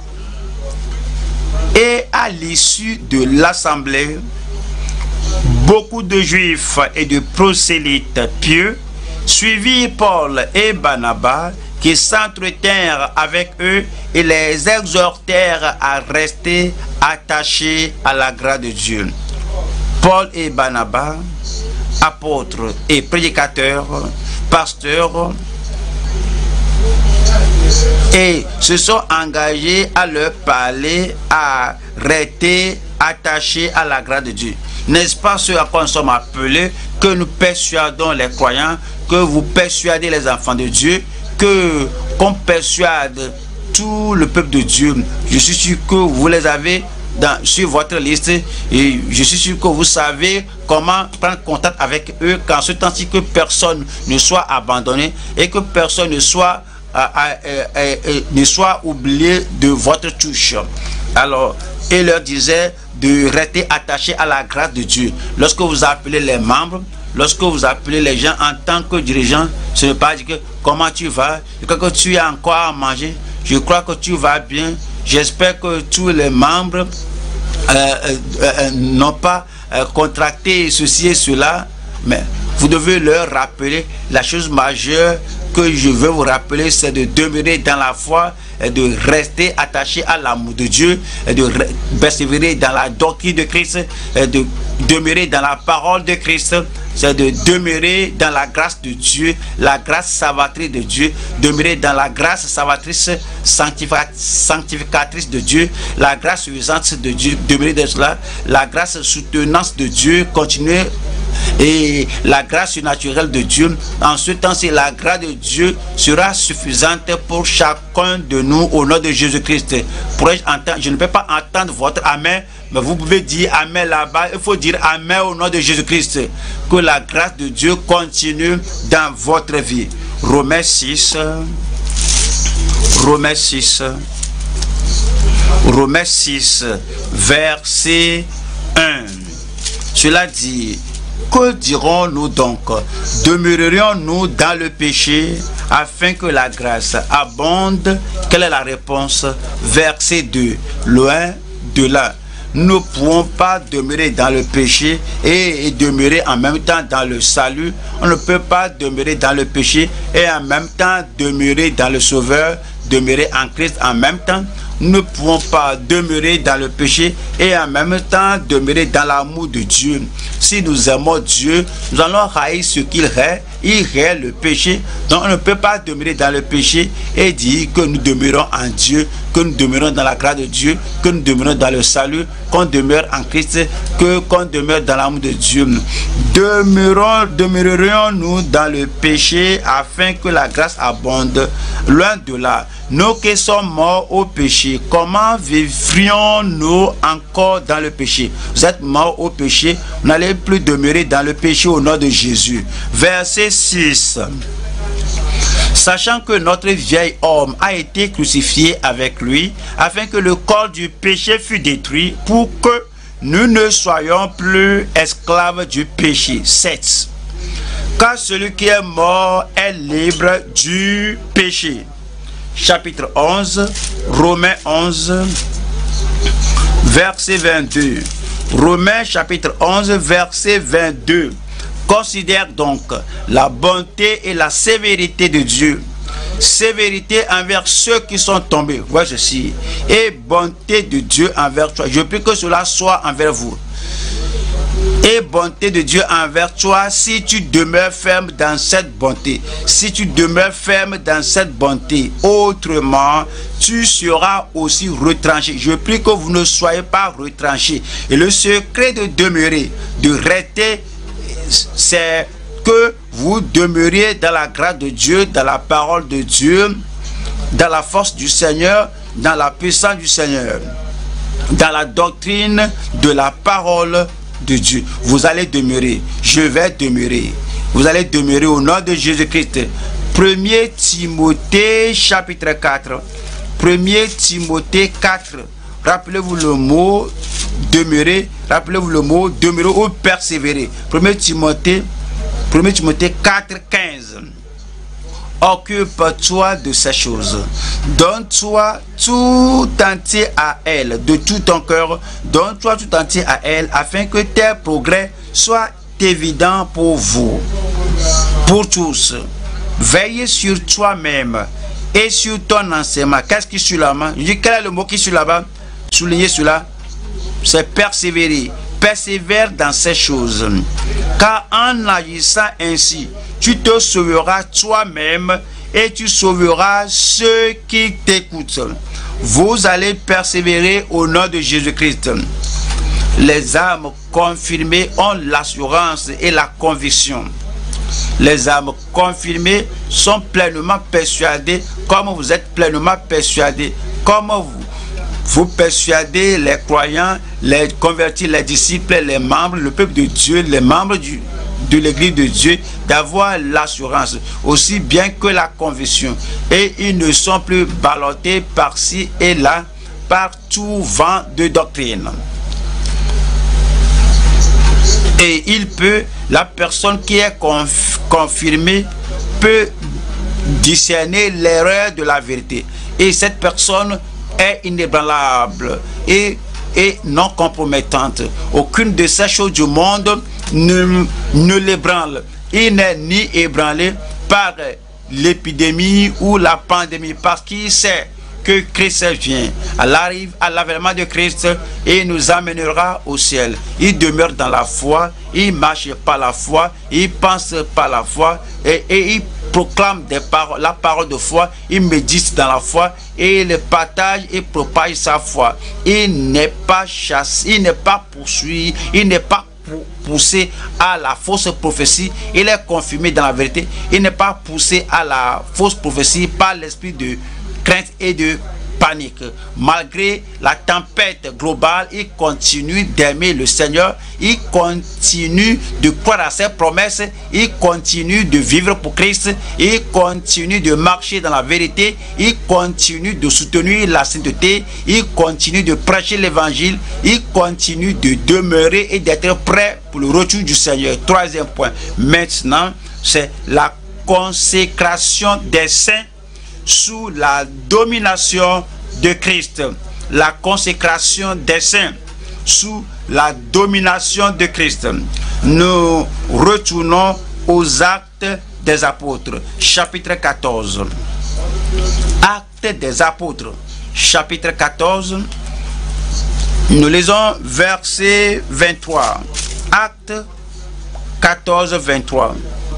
Et à l'issue de l'assemblée, beaucoup de Juifs et de prosélytes pieux suivirent Paul et Barnabas, qui s'entretinrent avec eux et les exhortèrent à rester attachés à la grâce de Dieu. Paul et Barnabas, apôtres et prédicateurs, pasteurs, et se sont engagés à leur parler, à rester attachés à la grâce de Dieu. N'est-ce pas ce à quoi nous sommes appelés, que nous persuadons les croyants, que vous persuadez les enfants de Dieu, que qu'on persuade tout le peuple de Dieu. Je suis sûr que vous les avez dans, sur votre liste, et je suis sûr que vous savez comment prendre contact avec eux, qu'en ce temps-ci que personne ne soit abandonné et que personne ne soit euh, euh, euh, euh, ne soit oublié de votre touche. Alors, il leur disait de rester attachés à la grâce de Dieu. Lorsque vous appelez les membres, lorsque vous appelez les gens en tant que dirigeants, ce n'est pas dire que comment tu vas, je crois que tu as encore à manger, je crois que tu vas bien, j'espère que tous les membres euh, euh, euh, n'ont pas euh, contracté ceci et cela, mais vous devez leur rappeler la chose majeure que je veux vous rappeler, c'est de demeurer dans la foi et de rester attaché à l'amour de Dieu, et de persévérer dans la doctrine de Christ, et de demeurer dans la parole de Christ, c'est de demeurer dans la grâce de Dieu, la grâce salvatrice de Dieu, demeurer dans la grâce salvatrice sanctificatrice de Dieu, la grâce suffisante de Dieu, demeurer dans cela, la grâce soutenance de Dieu, continuer, et la grâce surnaturelle de Dieu. En ce temps, c'est la grâce de Dieu sera suffisante pour chacun de nous au nom de Jésus-Christ. Pourrais-je entendre? Je ne peux pas entendre votre amen, mais vous pouvez dire amen là-bas. Il faut dire amen au nom de Jésus-Christ. Que la grâce de Dieu continue dans votre vie. Romains six. Romains six. Romains six, verset un. Cela dit: que dirons-nous donc? Demeurerions-nous dans le péché afin que la grâce abonde? Quelle est la réponse? Verset deux. Loin de là. Nous ne pouvons pas demeurer dans le péché et, et demeurer en même temps dans le salut. On ne peut pas demeurer dans le péché et en même temps demeurer dans le Sauveur, demeurer en Christ en même temps. Nous ne pouvons pas demeurer dans le péché et en même temps demeurer dans l'amour de Dieu. Si nous aimons Dieu, nous allons haïr ce qu'il hait. Il hait le péché. Donc on ne peut pas demeurer dans le péché et dire que nous demeurons en Dieu, que nous demeurons dans la grâce de Dieu, que nous demeurons dans le salut, qu'on demeure en Christ, que qu'on demeure dans l'amour de Dieu. Demeurons, demeurerions-nous dans le péché afin que la grâce abonde? Loin de là. Nous qui sommes morts au péché, comment vivrions-nous encore dans le péché? Vous êtes morts au péché, vous n'allez plus demeurer dans le péché au nom de Jésus. Verset six. Sachant que notre vieil homme a été crucifié avec lui, afin que le corps du péché fût détruit, pour que nous ne soyons plus esclaves du péché. sept. Car celui qui est mort est libre du péché. Chapitre onze, Romains onze, verset vingt-deux. Romains chapitre onze, verset vingt-deux. Considère donc la bonté et la sévérité de Dieu. Sévérité envers ceux qui sont tombés. Vois ceci. Et bonté de Dieu envers toi. Je prie que cela soit envers vous. Et bonté de Dieu envers toi si tu demeures ferme dans cette bonté. Si tu demeures ferme dans cette bonté. Autrement, tu seras aussi retranché. Je prie que vous ne soyez pas retranchés. Et le secret de demeurer, de rester, c'est que vous demeuriez dans la grâce de Dieu, dans la parole de Dieu, dans la force du Seigneur, dans la puissance du Seigneur, dans la doctrine de la parole de Dieu. Vous allez demeurer. Je vais demeurer. Vous allez demeurer au nom de Jésus-Christ. premier Timothée chapitre quatre. premier Timothée quatre. Rappelez-vous le mot demeurer. Rappelez-vous le mot demeurer ou persévérer. premier Timothée, premier Timothée quatre, quinze. Occupe-toi de ces choses. Donne-toi tout entier à elle, de tout ton cœur. Donne-toi tout entier à elle, afin que tes progrès soient évidents pour vous, pour tous. Veillez sur toi-même et sur ton enseignement. Qu'est-ce qui est sur la main? Je dis, quel est le mot qui est sur là-bas? Soulignez cela. C'est persévérer. Persévère dans ces choses. Car en agissant ainsi, tu te sauveras toi-même et tu sauveras ceux qui t'écoutent. Vous allez persévérer au nom de Jésus-Christ. Les âmes confirmées ont l'assurance et la conviction. Les âmes confirmées sont pleinement persuadées, comme vous êtes pleinement persuadés, comme vous. Vous persuadez les croyants, les convertis, les disciples, les membres, le peuple de Dieu, les membres du, de l'église de Dieu, d'avoir l'assurance, aussi bien que la conviction. Et ils ne sont plus ballottés par-ci et là, par tout vent de doctrine. Et il peut, la personne qui est conf, confirmée peut discerner l'erreur de la vérité. Et cette personne est inébranlable et, et non compromettante. Aucune de ces choses du monde ne, ne l'ébranle. il n'est ni ébranlé par l'épidémie ou la pandémie, parce qu'il sait que Christ vient. Elle arrive à l'avènement de Christ et nous amènera au ciel. Il demeure dans la foi, il marche par la foi, il pense par la foi et, et il proclame des paroles, la parole de foi, il médite dans la foi et il partage et propage sa foi. Il n'est pas chassé, il n'est pas poursuivi, il n'est pas poussé à la fausse prophétie, il est confirmé dans la vérité. Il n'est pas poussé à la fausse prophétie par l'esprit de crainte et de panique. Malgré la tempête globale, il continue d'aimer le Seigneur, il continue de croire à ses promesses, il continue de vivre pour Christ, il continue de marcher dans la vérité, il continue de soutenir la sainteté, il continue de prêcher l'évangile, il continue de demeurer et d'être prêt pour le retour du Seigneur. Troisième point, maintenant, c'est la consécration des saints sous la domination de Christ. La consécration des saints sous la domination de Christ. Nous retournons aux Actes des Apôtres, chapitre quatorze. Actes des Apôtres, chapitre quatorze. Nous lisons verset vingt-trois. Actes quatorze, vingt-trois.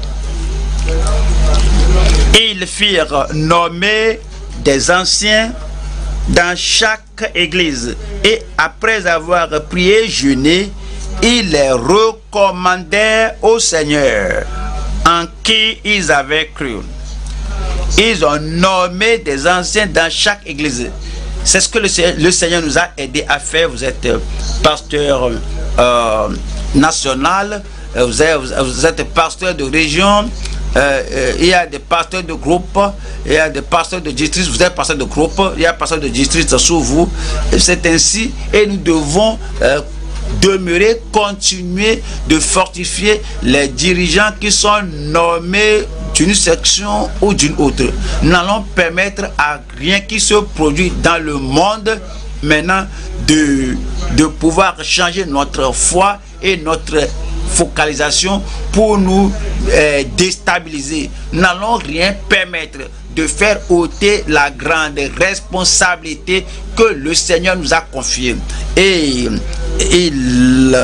Et ils firent nommer des anciens dans chaque église. Et après avoir prié et jeûné, ils les recommandèrent au Seigneur, en qui ils avaient cru. Ils ont nommé des anciens dans chaque église. C'est ce que le, le Seigneur nous a aidé à faire. Vous êtes pasteur euh, national, vous êtes, vous êtes pasteur de région. Euh, euh, il y a des pasteurs de groupe, il y a des pasteurs de district, vous êtes pasteur de groupe, il y a pasteur de district sous vous. C'est ainsi, et nous devons euh, demeurer, continuer de fortifier les dirigeants qui sont nommés d'une section ou d'une autre. Nous n'allons permettre à rien qui se produit dans le monde maintenant de, de pouvoir changer notre foi et notre focalisation pour nous euh, déstabiliser. Nous n'allons rien permettre de faire ôter la grande responsabilité que le Seigneur nous a confiée. Et il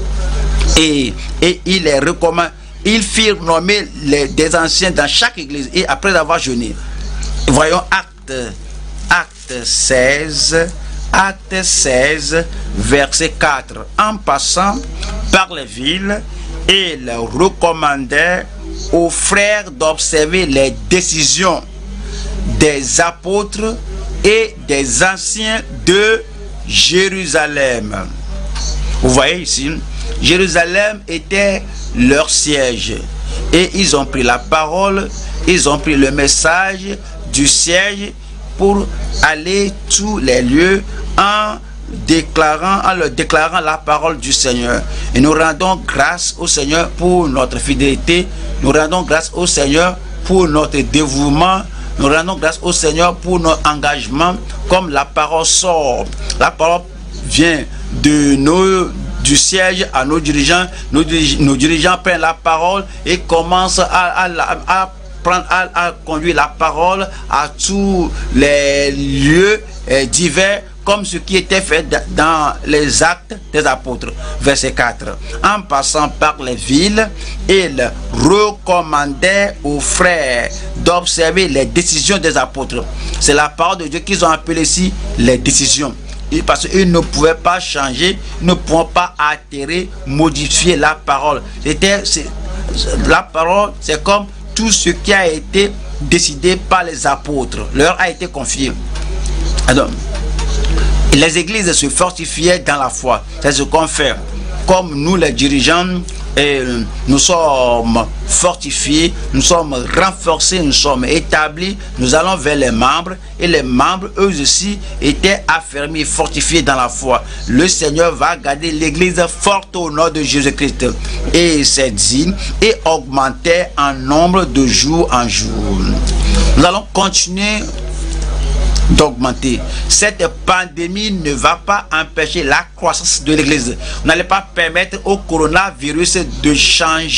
et, et il les recommande. Ils firent nommer les, des anciens dans chaque église et après avoir jeûné. Voyons Acte, Acte seize. Acte seize, verset quatre. En passant par les villes, il recommandait aux frères d'observer les décisions des apôtres et des anciens de Jérusalem. Vous voyez ici, Jérusalem était leur siège. Et ils ont pris la parole, ils ont pris le message du siège pour aller tous les lieux en déclarant, en leur déclarant la parole du Seigneur. Et nous rendons grâce au Seigneur pour notre fidélité. Nous rendons grâce au Seigneur pour notre dévouement. Nous rendons grâce au Seigneur pour notre engagement. Comme la parole sort, la parole vient de nos du siège à nos dirigeants. Nos, nos dirigeants prennent la parole et commencent à, à, à, à prendre à, à conduire la parole à tous les lieux eh, divers, comme ce qui était fait dans les Actes des Apôtres. Verset quatre. En passant par les villes, il recommandait aux frères d'observer les décisions des apôtres. C'est la parole de Dieu qu'ils ont appelé ici les décisions. Et parce qu'ils ne pouvaient pas changer, ne pouvaient pas altérer, modifier la parole. C'était, la parole, c'est comme tout ce qui a été décidé par les apôtres, leur a été confié. Alors, les églises se fortifiaient dans la foi. C'est ce qu'on fait. Comme nous, les dirigeants, et nous sommes fortifiés, nous sommes renforcés, nous sommes établis, nous allons vers les membres, et les membres, eux aussi, étaient affermis, fortifiés dans la foi. Le Seigneur va garder l'église forte au nom de Jésus-Christ. Et c'est dit, et augmentait en nombre de jour en jour. Nous allons continuer d'augmenter. Cette pandémie ne va pas empêcher la croissance de l'église. Vous n'allez pas permettre au coronavirus de changer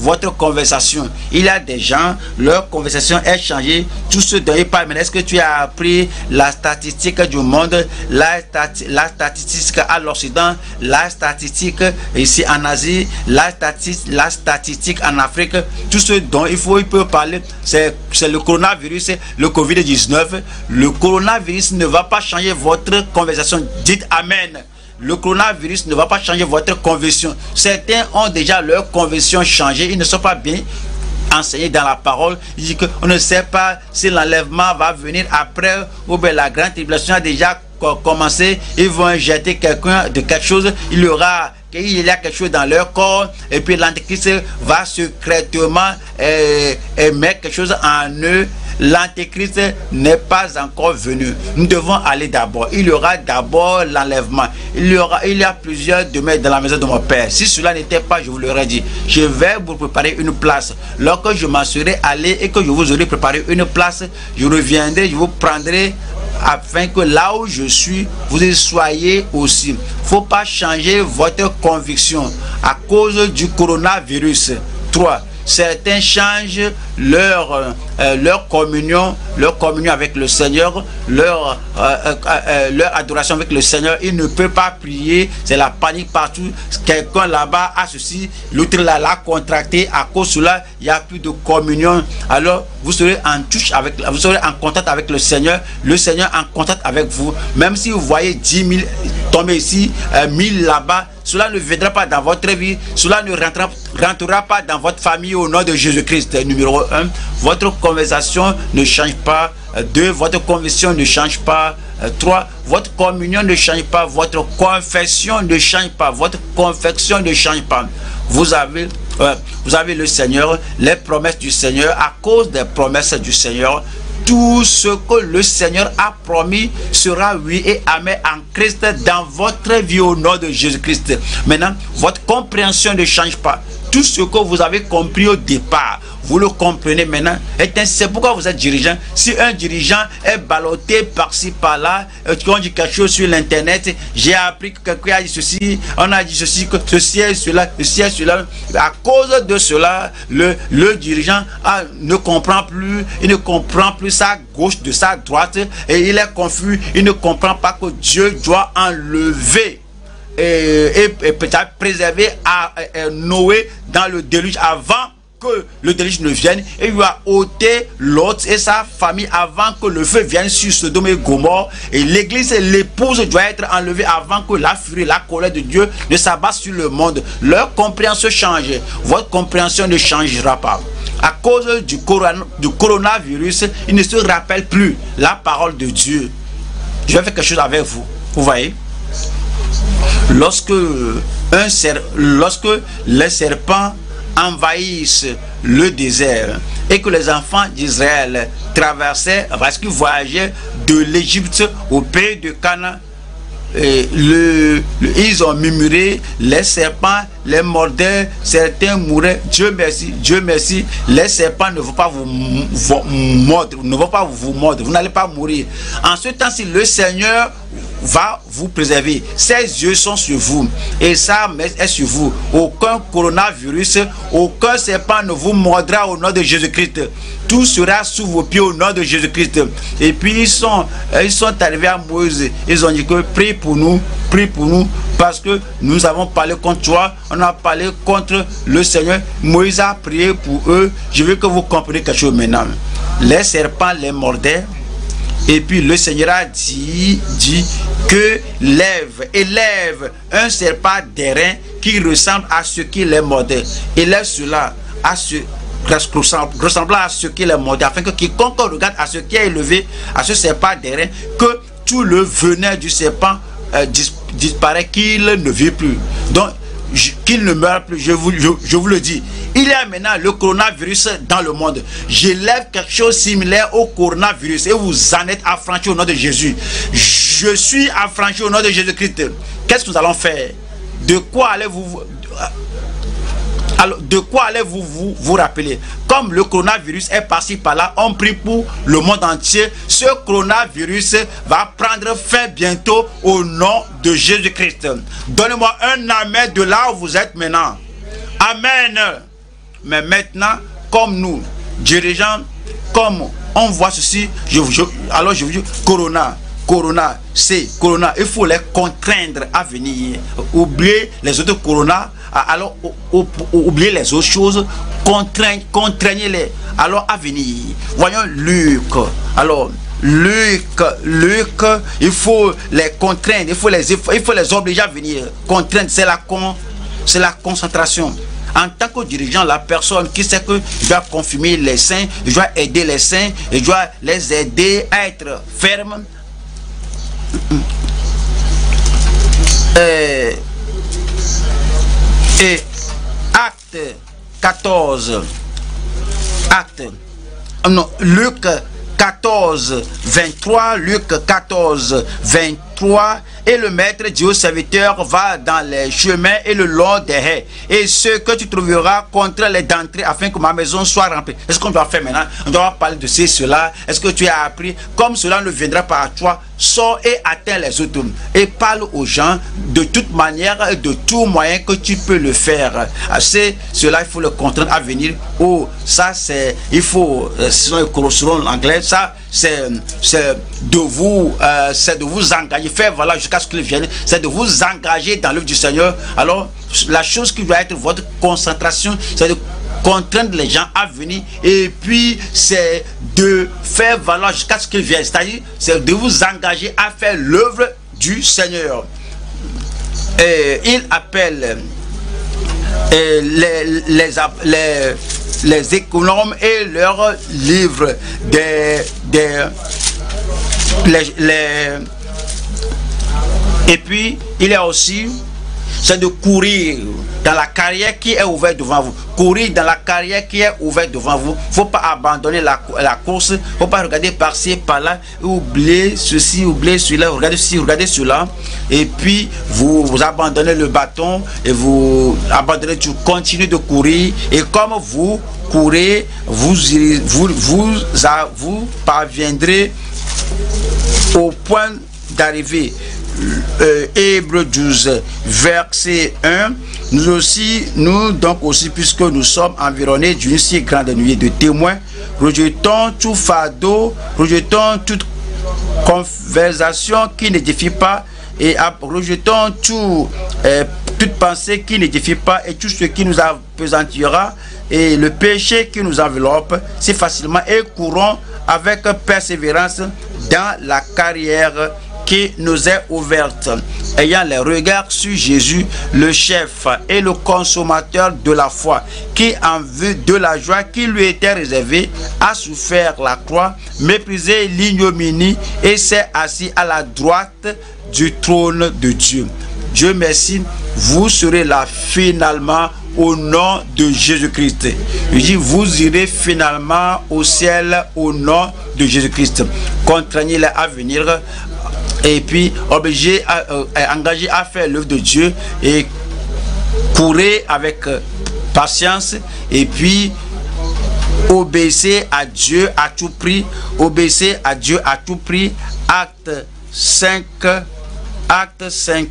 votre conversation. Il y a des gens, leur conversation est changée. Tout ce dont ils parlent. Est-ce que tu as appris la statistique du monde, la, stati la statistique à l'Occident, la statistique ici en Asie, la, stati la statistique en Afrique? Tout ce dont il faut, il peut parler, c'est le coronavirus, le COVID dix-neuf. Le coronavirus ne va pas changer votre conversation. Dites Amen. Le coronavirus ne va pas changer votre conversion. Certains ont déjà leur conversion changée. Ils ne sont pas bien enseignés dans la parole. Ils disent qu'on ne sait pas si l'enlèvement va venir après ou bien la grande tribulation a déjà commencé. Ils vont injecter quelqu'un de quelque chose. Il y aura il y a quelque chose dans leur corps et puis l'antéchrist va secrètement euh, mettre quelque chose en eux. L'antéchrist n'est pas encore venu. Nous devons aller d'abord. Il y aura d'abord l'enlèvement. Il y aura, il y a plusieurs demeures dans la maison de mon père. Si cela n'était pas, je vous l'aurais dit. Je vais vous préparer une place. Lorsque je m'en serai allé et que je vous aurai préparé une place, je reviendrai, je vous prendrai afin que là où je suis, vous y soyez aussi. Il ne faut pas changer votre conviction à cause du coronavirus. trois. Certains changent leur, euh, leur communion, leur communion avec le Seigneur, leur, euh, euh, euh, leur adoration avec le Seigneur. Ils ne peuvent pas prier, c'est la panique partout. Quelqu'un là-bas a ceci, l'autre là l'a contracté. À cause de cela, il n'y a plus de communion. Alors, vous serez en touche avec, vous serez en contact avec le Seigneur, le Seigneur en contact avec vous. Même si vous voyez dix mille tomber ici, euh, mille là-bas, cela ne viendra pas dans votre vie, cela ne rentrera, rentrera pas dans votre famille au nom de Jésus-Christ. Numéro un, votre conversation ne change pas. deux, votre conviction ne change pas. trois, votre communion ne change pas. Votre confession ne change pas. Votre confession ne change pas. Vous avez, euh, vous avez le Seigneur, les promesses du Seigneur. À cause des promesses du Seigneur, tout ce que le Seigneur a promis sera oui et amen en Christ dans votre vie au nom de Jésus-Christ. Maintenant, votre compréhension ne change pas. Tout ce que vous avez compris au départ, vous le comprenez maintenant. Et c'est pourquoi vous êtes dirigeant. Si un dirigeant est ballotté par-ci, par-là, on dit quelque chose sur l'internet, j'ai appris que quelqu'un a dit ceci, on a dit ceci, que ceci est cela, ceci est cela. À cause de cela, le, le dirigeant a, ne comprend plus, il ne comprend plus sa gauche de sa droite, et il est confus, il ne comprend pas que Dieu doit enlever et, et, et peut-être préserver à, à, à Noé dans le déluge avant que le déluge ne vienne, et il va ôter Lot et sa famille avant que le feu vienne sur Sodome et Gomorrhe. Et l'église et l'épouse doivent être enlevées avant que la furie, la colère de Dieu ne s'abatte sur le monde. Leur compréhension change. Votre compréhension ne changera pas. À cause du, corona, du coronavirus, il ne se rappelle plus la parole de Dieu. Je vais faire quelque chose avec vous. Vous voyez? Lorsque, un ser, lorsque les serpents envahissent le désert et que les enfants d'Israël traversaient, parce qu'ils voyageaient de l'Égypte au pays de Canaan, et le, le, ils ont murmuré, les serpents les mordaient, certains mouraient. Dieu merci, Dieu merci, les serpents ne vont pas vous, vous mordre, ne vont pas vous mordre, vous n'allez pas mourir. En ce temps, si le Seigneur va vous préserver, ses yeux sont sur vous et sa main est sur vous. Aucun coronavirus, aucun serpent ne vous mordra au nom de Jésus-Christ. Tout sera sous vos pieds au nom de Jésus-Christ. Et puis ils sont, ils sont arrivés à Moïse. Ils ont dit que prie pour nous, prie pour nous, parce que nous avons parlé contre toi, on a parlé contre le Seigneur. Moïse a prié pour eux. Je veux que vous compreniez quelque chose maintenant. Les serpents les mordaient. Et puis le Seigneur a dit, dit que lève, élève un serpent d'airain qui ressemble à ce qui les mordait. Élève cela à ce ressemblant à ce qui les mordait, afin que quiconque regarde à ce qui est élevé, à ce serpent d'airain, que tout le venin du serpent euh, dis, disparaît, qu'il ne vit plus. Donc, qu'il ne meurt plus, je vous, je, je vous le dis. Il y a maintenant le coronavirus dans le monde. J'élève quelque chose similaire au coronavirus et vous en êtes affranchis au nom de Jésus. Je suis affranchi au nom de Jésus-Christ. Qu'est-ce que nous allons faire? De quoi allez-vous Alors, de quoi allez-vous vous, vous rappeler? Comme le coronavirus est passé par là, on prie pour le monde entier. Ce coronavirus va prendre fin bientôt au nom de Jésus-Christ. Donnez-moi un amen de là où vous êtes maintenant. Amen. Mais maintenant, comme nous, dirigeants, comme on voit ceci, je, je, alors je vous dis, Corona, Corona, c'est Corona, il faut les contraindre à venir. Oubliez les autres Corona, alors ou, ou, oubliez les autres choses, contraignez, contraignez-les alors à venir. Voyons Luc, alors Luc, Luc, il faut les contraindre, il faut les, il faut les obliger à venir. Contraindre, c'est la con, c'est la concentration. En tant que dirigeant, la personne qui sait que je dois confirmer les saints, je dois aider les saints, je dois les aider à être fermes. Et, et acte quatorze, acte, non, Luc quatorze, vingt-trois, Luc quatorze, vingt-trois, et le maître dit au serviteur, va dans les chemins et le long des haies, et ce que tu trouveras contre les d'entrée, afin que ma maison soit remplie. Est-ce qu'on doit faire maintenant? On doit parler de ceci, cela. Est-ce que tu as appris? Comme cela ne viendra pas à toi, sors et atteins les autres. Et parle aux gens de toute manière et de tout moyen que tu peux le faire. C'est cela, il faut le contraindre à venir. Oh, ça c'est, il faut, selon l'anglais, ça c'est de vous, euh, c'est de vous engager, faire voilà jusqu'à ce qu'il vienne, c'est de vous engager dans l'œuvre du Seigneur. Alors, la chose qui doit être votre concentration, c'est de contraindre les gens à venir, et puis c'est de faire valoir jusqu'à ce qu'ils viennent, c'est-à-dire c'est de vous engager à faire l'œuvre du Seigneur. Et il appelle et les, les, les, les économes et leurs livres des, des les, les, et puis il y a aussi c'est de courir dans la carrière qui est ouverte devant vous. Courir dans la carrière qui est ouverte devant vous. Il ne faut pas abandonner la, la course. Il ne faut pas regarder par-ci, par-là. Oublier ceci, oublier cela. Regardez ceci, regardez cela. Et puis, vous, vous abandonnez le bâton. Et vous abandonnez, tu continues de courir. Et comme vous courez, vous, vous, vous, vous parviendrez au point d'arriver. Euh, Hébreux douze, verset un. Nous aussi, nous donc aussi, puisque nous sommes environnés d'une si grande nuée de témoins, rejetons tout fardeau, rejetons toute conversation qui n'édifie pas, et rejetons tout, euh, toute pensée qui n'édifie pas, et tout ce qui nous apesantira, et le péché qui nous enveloppe si facilement, et courons avec persévérance dans la carrière qui nous est ouverte, ayant les regards sur Jésus, le chef et le consommateur de la foi, qui en vue de la joie qui lui était réservée, a souffert la croix, méprisé l'ignominie et s'est assis à la droite du trône de Dieu. Dieu merci, vous serez là finalement au nom de Jésus-Christ. Je dis, vous irez finalement au ciel au nom de Jésus-Christ. Contraignez-les à venir. Et puis obligé à euh, engager à faire l'œuvre de Dieu, et courir avec euh, patience, et puis obéissez à Dieu à tout prix, obéissez à Dieu à tout prix. Acte cinq, acte cinq,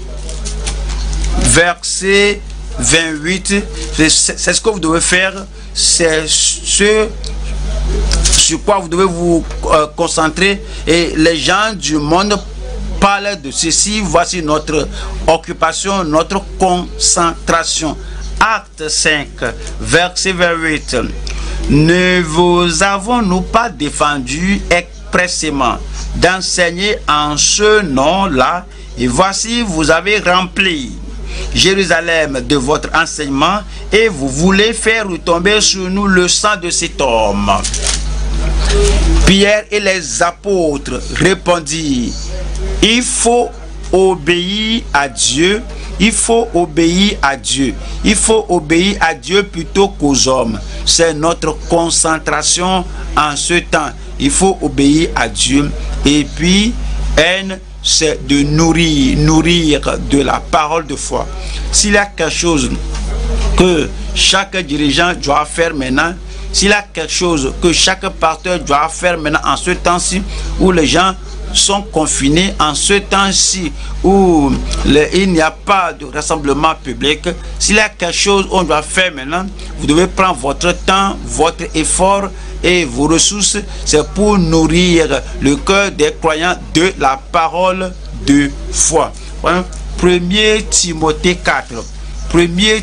verset vingt-huit. C'est ce que vous devez faire, c'est ce sur quoi vous devez vous euh, concentrer. Et les gens du monde parlent de ceci. Voici notre occupation, notre concentration. Acte cinq, verset vingt-huit. Ne vous avons-nous pas défendu expressément d'enseigner en ce nom-là, et voici vous avez rempli Jérusalem de votre enseignement, et vous voulez faire retomber sur nous le sang de cet homme. Pierre et les apôtres répondirent, il faut obéir à Dieu, il faut obéir à Dieu, il faut obéir à Dieu plutôt qu'aux hommes. C'est notre concentration en ce temps. Il faut obéir à Dieu. Et puis, N, c'est de nourrir, nourrir de la parole de foi. S'il y a quelque chose que chaque dirigeant doit faire maintenant, s'il y a quelque chose que chaque pasteur doit faire maintenant en ce temps-ci, où les gens sont confinés en ce temps-ci où le, il n'y a pas de rassemblement public, s'il y a quelque chose qu'on doit faire maintenant, vous devez prendre votre temps, votre effort et vos ressources, c'est pour nourrir le cœur des croyants de la parole de foi. Voilà. premier Timothée quatre. premier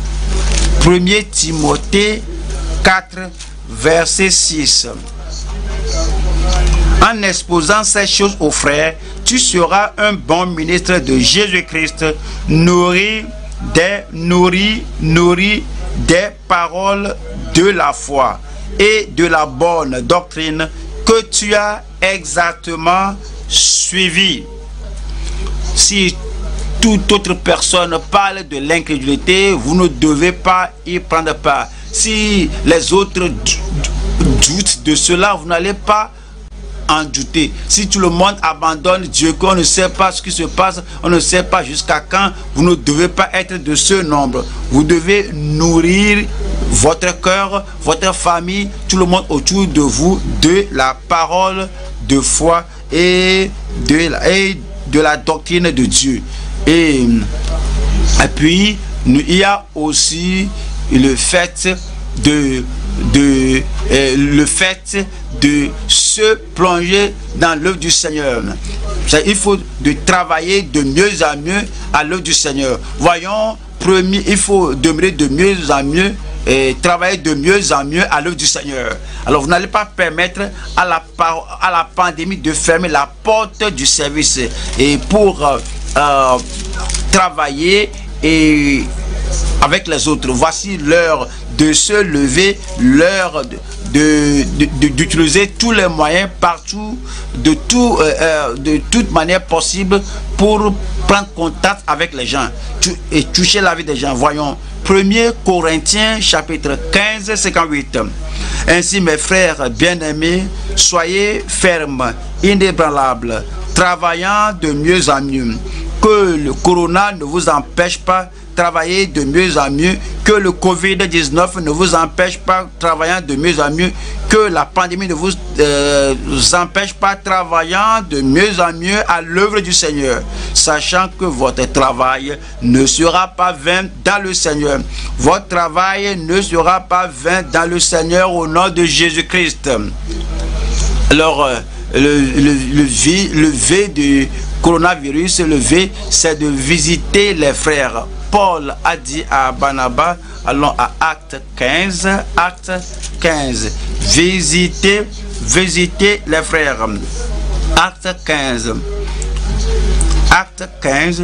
Timothée quatre, verset six. En exposant ces choses aux frères, tu seras un bon ministre de Jésus-Christ, nourri des, nourri, nourri des paroles de la foi et de la bonne doctrine que tu as exactement suivi. Si toute autre personne parle de l'incrédulité, vous ne devez pas y prendre part. Si les autres doutent de cela, vous n'allez pas en douter. Si tout le monde abandonne Dieu, qu'on ne sait pas ce qui se passe, on ne sait pas jusqu'à quand, vous ne devez pas être de ce nombre. Vous devez nourrir votre cœur, votre famille, tout le monde autour de vous de la parole de foi et de la, et de la doctrine de Dieu. Et, et puis, il y a aussi le fait de, de, euh, le fait de se plonger dans l'œuvre du Seigneur. Il faut de travailler de mieux en mieux à l'œuvre du Seigneur. Voyons, premier, il faut demeurer de mieux en mieux et travailler de mieux en mieux à l'œuvre du Seigneur. Alors vous n'allez pas permettre à la, à la pandémie de fermer la porte du service et pour euh, euh, travailler et avec les autres. Voici l'heure de se lever, l'heure de d'utiliser tous les moyens partout, de, tout, euh, de toute manière possible pour prendre contact avec les gens et toucher la vie des gens. Voyons, premier Corinthiens chapitre quinze, cinquante-huit. Ainsi, mes frères bien-aimés, soyez fermes, inébranlables, travaillant de mieux en mieux. Que le corona ne vous empêche pas travailler de mieux en mieux, que le covid dix-neuf ne vous empêche pas travaillant de mieux en mieux, que la pandémie ne vous euh, empêche pas travaillant de mieux en mieux à l'œuvre du Seigneur, sachant que votre travail ne sera pas vain dans le Seigneur. Votre travail ne sera pas vain dans le Seigneur au nom de Jésus-Christ. Alors, euh, le, le, le, v, le V du coronavirus, le V, c'est de visiter les frères. Paul a dit à Barnabas, allons à Acte quinze, Acte quinze, visitez, visitez les frères. Acte quinze, Acte quinze,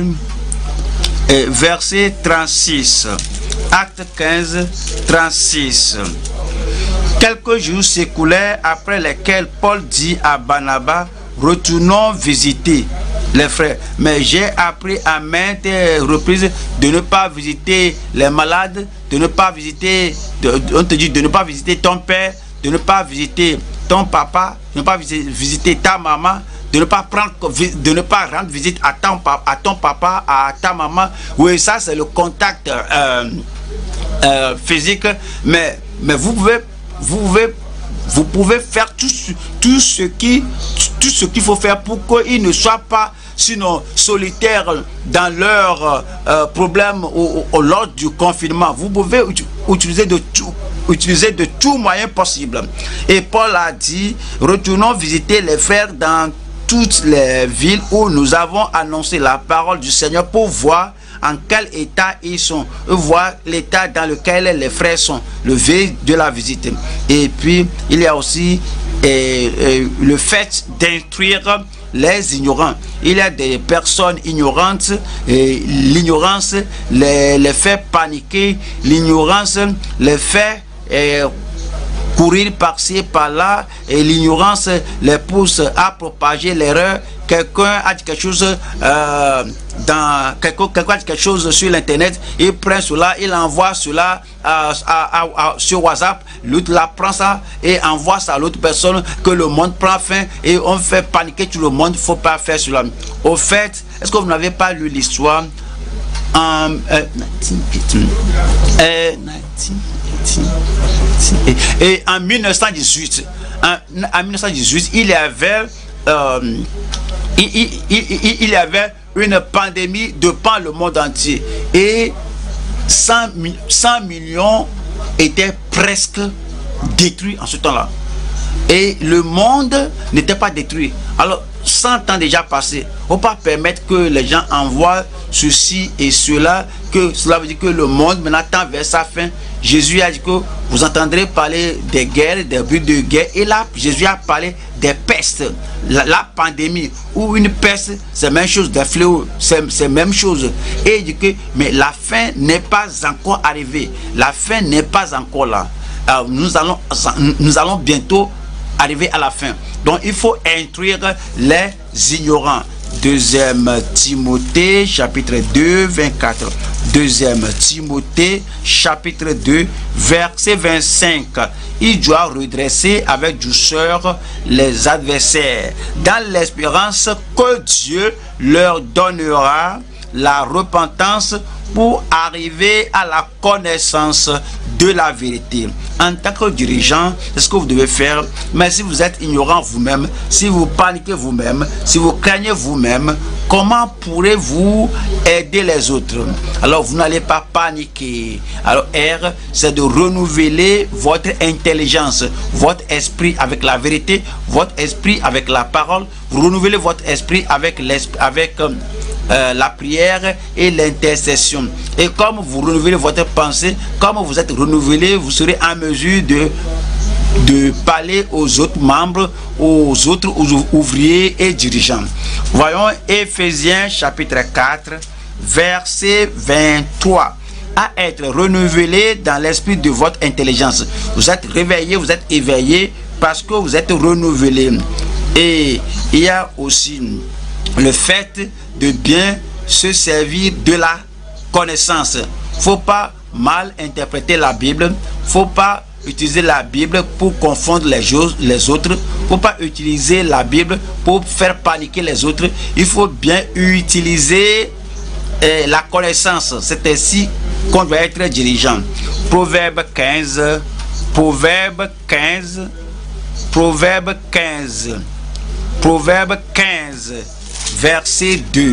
et verset trente-six. Acte quinze, trente-six. Quelques jours s'écoulèrent après lesquels Paul dit à Barnabas, retournons visiter les frères. Mais j'ai appris à maintes reprises de ne pas visiter les malades, de ne pas visiter, de, on te dit de ne pas visiter ton père, de ne pas visiter ton papa, de ne pas visiter, visiter ta maman, de ne pas prendre, de ne pas rendre visite à ton, à ton papa, à ta maman. Oui, ça c'est le contact euh, euh, physique, mais, mais vous pouvez, vous pouvez Vous pouvez faire tout, tout ce qui tout ce qu'il faut faire pour qu'ils ne soient pas sinon solitaires dans leurs euh, problèmes au, au, lors du confinement. Vous pouvez utiliser de tout utiliser de tout moyen possible. Et Paul a dit, retournons visiter les frères dans toutes les villes où nous avons annoncé la parole du Seigneur pour voir en quel état ils sont, voir l'état dans lequel les frères sont, le V de la visite. Et puis il y a aussi eh, eh, le fait d'instruire les ignorants. Il y a des personnes ignorantes et l'ignorance les, les fait paniquer, l'ignorance les fait eh, courir par-ci par-là et l'ignorance les pousse à propager l'erreur. Quelqu'un a dit quelque chose euh, dans quelqu'un quelqu'un a dit quelque chose sur l'internet, il prend cela, il envoie cela à, à, à, à, sur WhatsApp, l'autre la prend ça et envoie ça à l'autre personne, que le monde prend fin et on fait paniquer tout le monde. Faut pas faire cela. Au fait, est-ce que vous n'avez pas lu l'histoire en euh, euh, et en mille neuf cent dix-huit, en, en mille neuf cent dix-huit, il y avait euh, il, il, il, il y avait une pandémie de par le monde entier et cent millions étaient presque détruits en ce temps-là. Et le monde n'était pas détruit. Alors, cent ans déjà passés, il ne faut pas permettre que les gens envoient ceci et cela, que cela veut dire que le monde maintenant tend vers sa fin. Jésus a dit que vous entendrez parler des guerres, des bruits de guerre. Et là, Jésus a parlé des pestes, la, la pandémie, ou une peste, c'est la même chose, des fléaux, c'est la même chose. Et il dit que, mais la fin n'est pas encore arrivée. La fin n'est pas encore là. Alors, nous allons, nous allons bientôt arriver à la fin. Donc, il faut instruire les ignorants. Deuxième Timothée, chapitre deux, vingt-quatre. Deuxième Timothée, chapitre deux, verset vingt-cinq. Il doit redresser avec douceur les adversaires, dans l'espérance que Dieu leur donnera la repentance pour arriver à la connaissance de la vérité. En tant que dirigeant, c'est ce que vous devez faire. Mais si vous êtes ignorant vous-même, si vous paniquez vous-même, si vous craignez vous-même, comment pourrez-vous aider les autres? Alors vous n'allez pas paniquer. Alors R, c'est de renouveler votre intelligence, votre esprit avec la vérité, votre esprit avec la parole. Vous renouvelez votre esprit avec l'esprit, avec euh, la prière et l'intercession. Et comme vous renouvelez votre pensée, comme vous êtes renouvelé, vous serez en mesure de de parler aux autres membres, aux autres ouvriers et dirigeants. Voyons Éphésiens chapitre quatre, verset vingt-trois. À être renouvelé dans l'esprit de votre intelligence. Vous êtes réveillé, vous êtes éveillé parce que vous êtes renouvelé. Et il y a aussi le fait de bien se servir de la connaissance. Faut pas mal interpréter la Bible. Faut pas utiliser la Bible pour confondre les choses, les autres. Faut pas utiliser la Bible pour faire paniquer les autres. Il faut bien utiliser eh, la connaissance. C'est ainsi qu'on doit être dirigeant. Proverbe quinze. Proverbe quinze. Proverbe quinze. Proverbe quinze. Verset deux.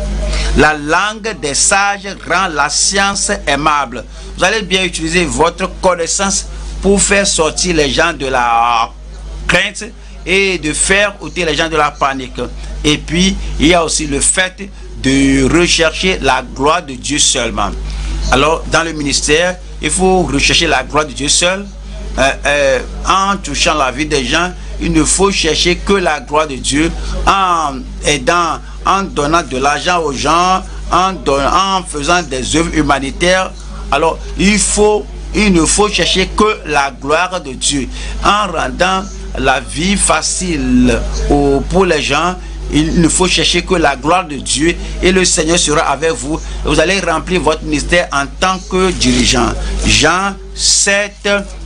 La langue des sages rend la science aimable. Vous allez bien utiliser votre connaissance pour faire sortir les gens de la crainte et de faire ôter les gens de la panique. Et puis, il y a aussi le fait de rechercher la gloire de Dieu seulement. Alors, dans le ministère, il faut rechercher la gloire de Dieu seul. Euh, euh, en touchant la vie des gens, il ne faut chercher que la gloire de Dieu en aidant, en donnant de l'argent aux gens, en, donnant, en faisant des œuvres humanitaires. Alors, il faut, il ne faut chercher que la gloire de Dieu. En rendant la vie facile au, pour les gens, il ne faut chercher que la gloire de Dieu et le Seigneur sera avec vous. Vous allez remplir votre ministère en tant que dirigeant. Jean sept,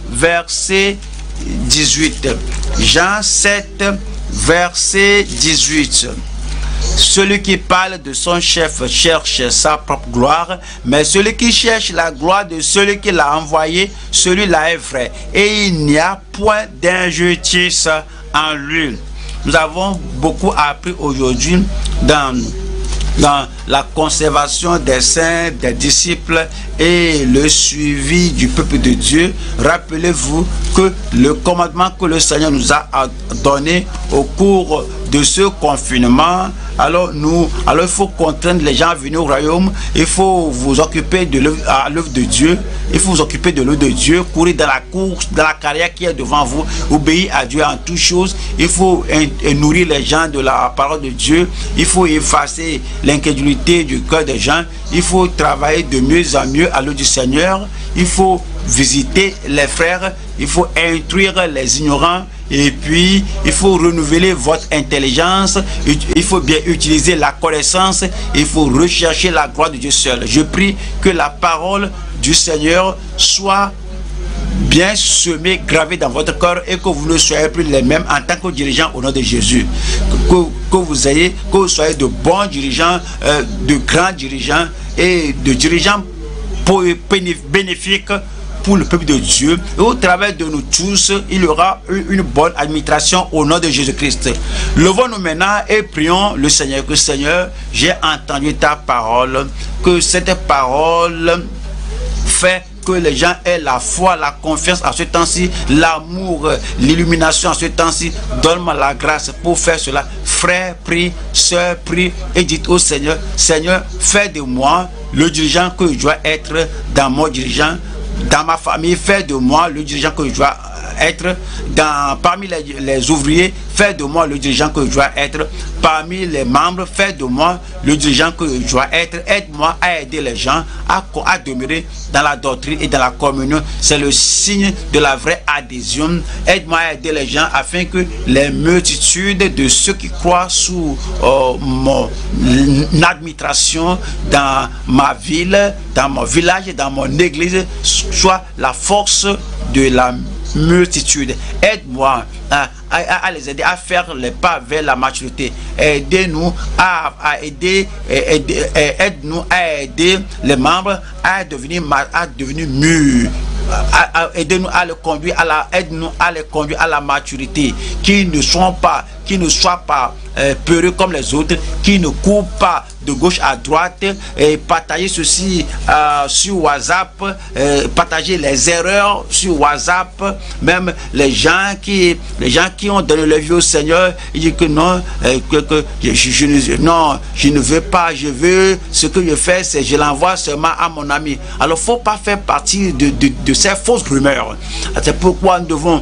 verset dix-huit. Jean sept, verset dix-huit. Celui qui parle de son chef cherche sa propre gloire, mais celui qui cherche la gloire de celui qui l'a envoyé, celui-là est vrai. Et il n'y a point d'injustice en lui. Nous avons beaucoup appris aujourd'hui dans, dans la conservation des saints, des disciples et le suivi du peuple de Dieu. Rappelez-vous que le commandement que le Seigneur nous a donné au cours de ce confinement, alors nous, alors il faut contraindre les gens à venir au royaume. Il faut vous occuper de l'œuvre de Dieu. Il faut vous occuper de l'œuvre de Dieu, courir dans la course, dans la carrière qui est devant vous, obéir à Dieu en toutes choses. Il faut nourrir les gens de la parole de Dieu. Il faut effacer l'incrédulité du cœur des gens. Il faut travailler de mieux en mieux à l'œuvre du Seigneur. Il faut visiter les frères. Il faut instruire les ignorants. Et puis, il faut renouveler votre intelligence. Il faut bien utiliser la connaissance. Il faut rechercher la gloire de Dieu seul. Je prie que la parole du Seigneur soit bien semée, gravée dans votre cœur et que vous ne soyez plus les mêmes en tant que dirigeant au nom de Jésus. Que, que vous ayez, que vous soyez de bons dirigeants, euh, de grands dirigeants et de dirigeants bénéfiques pour le peuple de Dieu. Et au travers de nous tous, il y aura une bonne administration au nom de Jésus-Christ. Levons-nous maintenant et prions le Seigneur. Que Seigneur, j'ai entendu ta parole, que cette parole fait que les gens aient la foi, la confiance en ce temps-ci, l'amour, l'illumination en ce temps-ci. Donne-moi la grâce pour faire cela. Frère, prie, soeur, prie et dites au Seigneur, Seigneur, fais de moi le dirigeant que je dois être dans mon dirigeant, dans ma famille, fais de moi le dirigeant que je dois être dans, parmi les, les ouvriers, fais de moi le dirigeant que je dois être parmi les membres, fais de moi le dirigeant que je dois être. Aide-moi à aider les gens à, à demeurer dans la doctrine et dans la communion. C'est le signe de la vraie adhésion. Aide-moi à aider les gens afin que les multitudes de ceux qui croient sous euh, mon administration dans ma ville, dans mon village, dans mon église, soient la force de la multitude. Aide-moi à, à, à les aider à faire les pas vers la maturité. Aidez-nous à, à aider, aider aide-nous à aider les membres à devenir à devenir mûrs. Aidez-nous à le conduire à la aide-nous à les conduire à la maturité, qui ne soient pas qui ne soient pas euh, peureux comme les autres, qui ne courent pas de gauche à droite, et partager ceci euh, sur WhatsApp, euh, partager les erreurs sur WhatsApp, même les gens qui les gens qui ont donné leur vie au Seigneur, ils disent que non, euh, que, que je, je, je, non, je ne veux pas, je veux, ce que je fais, c'est je l'envoie seulement à mon ami. Alors, faut pas faire partie de, de, de ces fausses rumeurs. C'est pourquoi nous devons,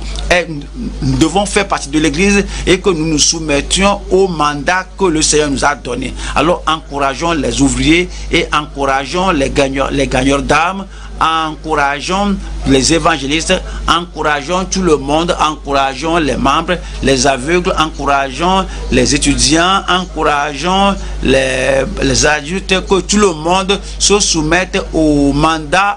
nous devons faire partie de l'Église et que nous nous soumettions au mandat que le Seigneur nous a donné. Alors, encourageons les ouvriers et encourageons les gagneurs, les gagneurs d'âmes, encourageons les évangélistes, encourageons tout le monde, encourageons les membres, les aveugles, encourageons les étudiants, encourageons les, les adultes, que tout le monde se soumette au mandat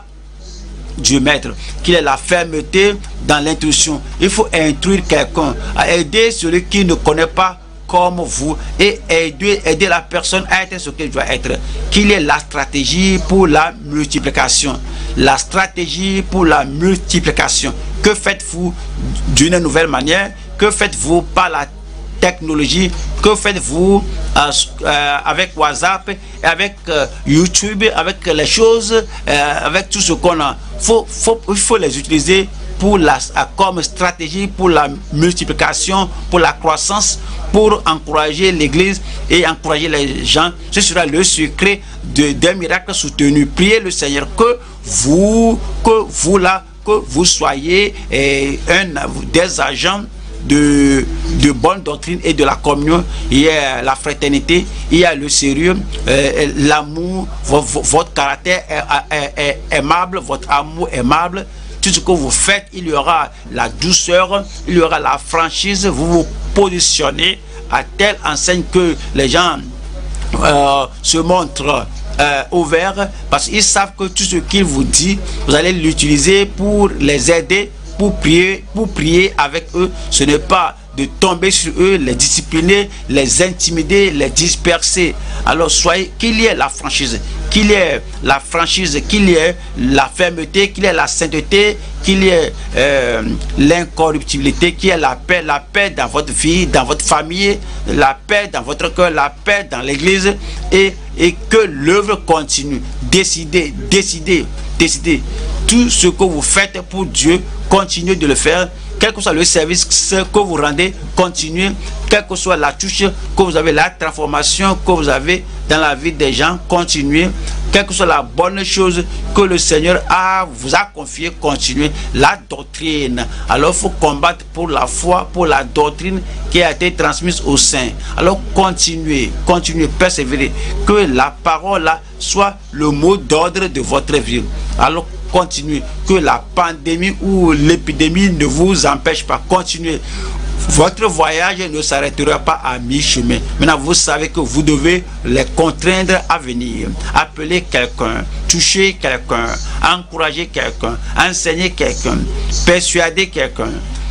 du maître, qu'il ait la fermeté dans l'intuition. Il faut instruire quelqu'un, à aider celui qui ne connaît pas comme vous, et aider, aider la personne à être ce qu'elle doit être. Qu'il ait la stratégie pour la multiplication. La stratégie pour la multiplication. Que faites-vous d'une nouvelle manière? Que faites-vous par la technologie? Que faites-vous euh, euh, avec WhatsApp, avec euh, YouTube, avec les choses, euh, avec tout ce qu'on a? Faut, faut, il faut les utiliser pour la, comme stratégie pour la multiplication, pour la croissance, pour encourager l'Église et encourager les gens. Ce sera le secret de, d'un miracle soutenu. Priez le Seigneur que vous, que vous là, que vous soyez eh, un des agents de, de bonne doctrine et de la communion. Il y a la fraternité, il y a le sérieux, euh, l'amour, votre, votre caractère est, est, est aimable, votre amour aimable. Tout ce que vous faites, il y aura la douceur, il y aura la franchise. Vous vous positionnez à telle enseigne que les gens euh, se montrent euh, ouverts, parce qu'ils savent que tout ce qu'il vous dit, vous allez l'utiliser pour les aider, pour prier, pour prier avec eux. Ce n'est pas de tomber sur eux, les discipliner, les intimider, les disperser. Alors soyez, qu'il y ait la franchise, qu'il y ait la franchise, qu'il y ait la fermeté, qu'il y ait la sainteté, qu'il y ait euh, l'incorruptibilité, qu'il y ait la paix, la paix dans votre vie, dans votre famille, la paix dans votre cœur, la paix dans l'église, et, et que l'œuvre continue. Décidez, décidez, décidez. Tout ce que vous faites pour Dieu, continuez de le faire. Quel que soit le service que vous rendez, continuez. Quelle que soit la touche que vous avez, la transformation que vous avez dans la vie des gens, continuez. Quelle que soit la bonne chose que le Seigneur a, vous a confiée, continuez. La doctrine. Alors il faut combattre pour la foi, pour la doctrine qui a été transmise au sein. Alors continuez, continuez, persévérez. Que la parole là soit le mot d'ordre de votre vie. Alors continuez, que la pandémie ou l'épidémie ne vous empêche pas. Continuez. Votre voyage ne s'arrêtera pas à mi-chemin. Maintenant, vous savez que vous devez les contraindre à venir. Appeler quelqu'un, toucher quelqu'un, encourager quelqu'un, enseigner quelqu'un, persuader quelqu'un.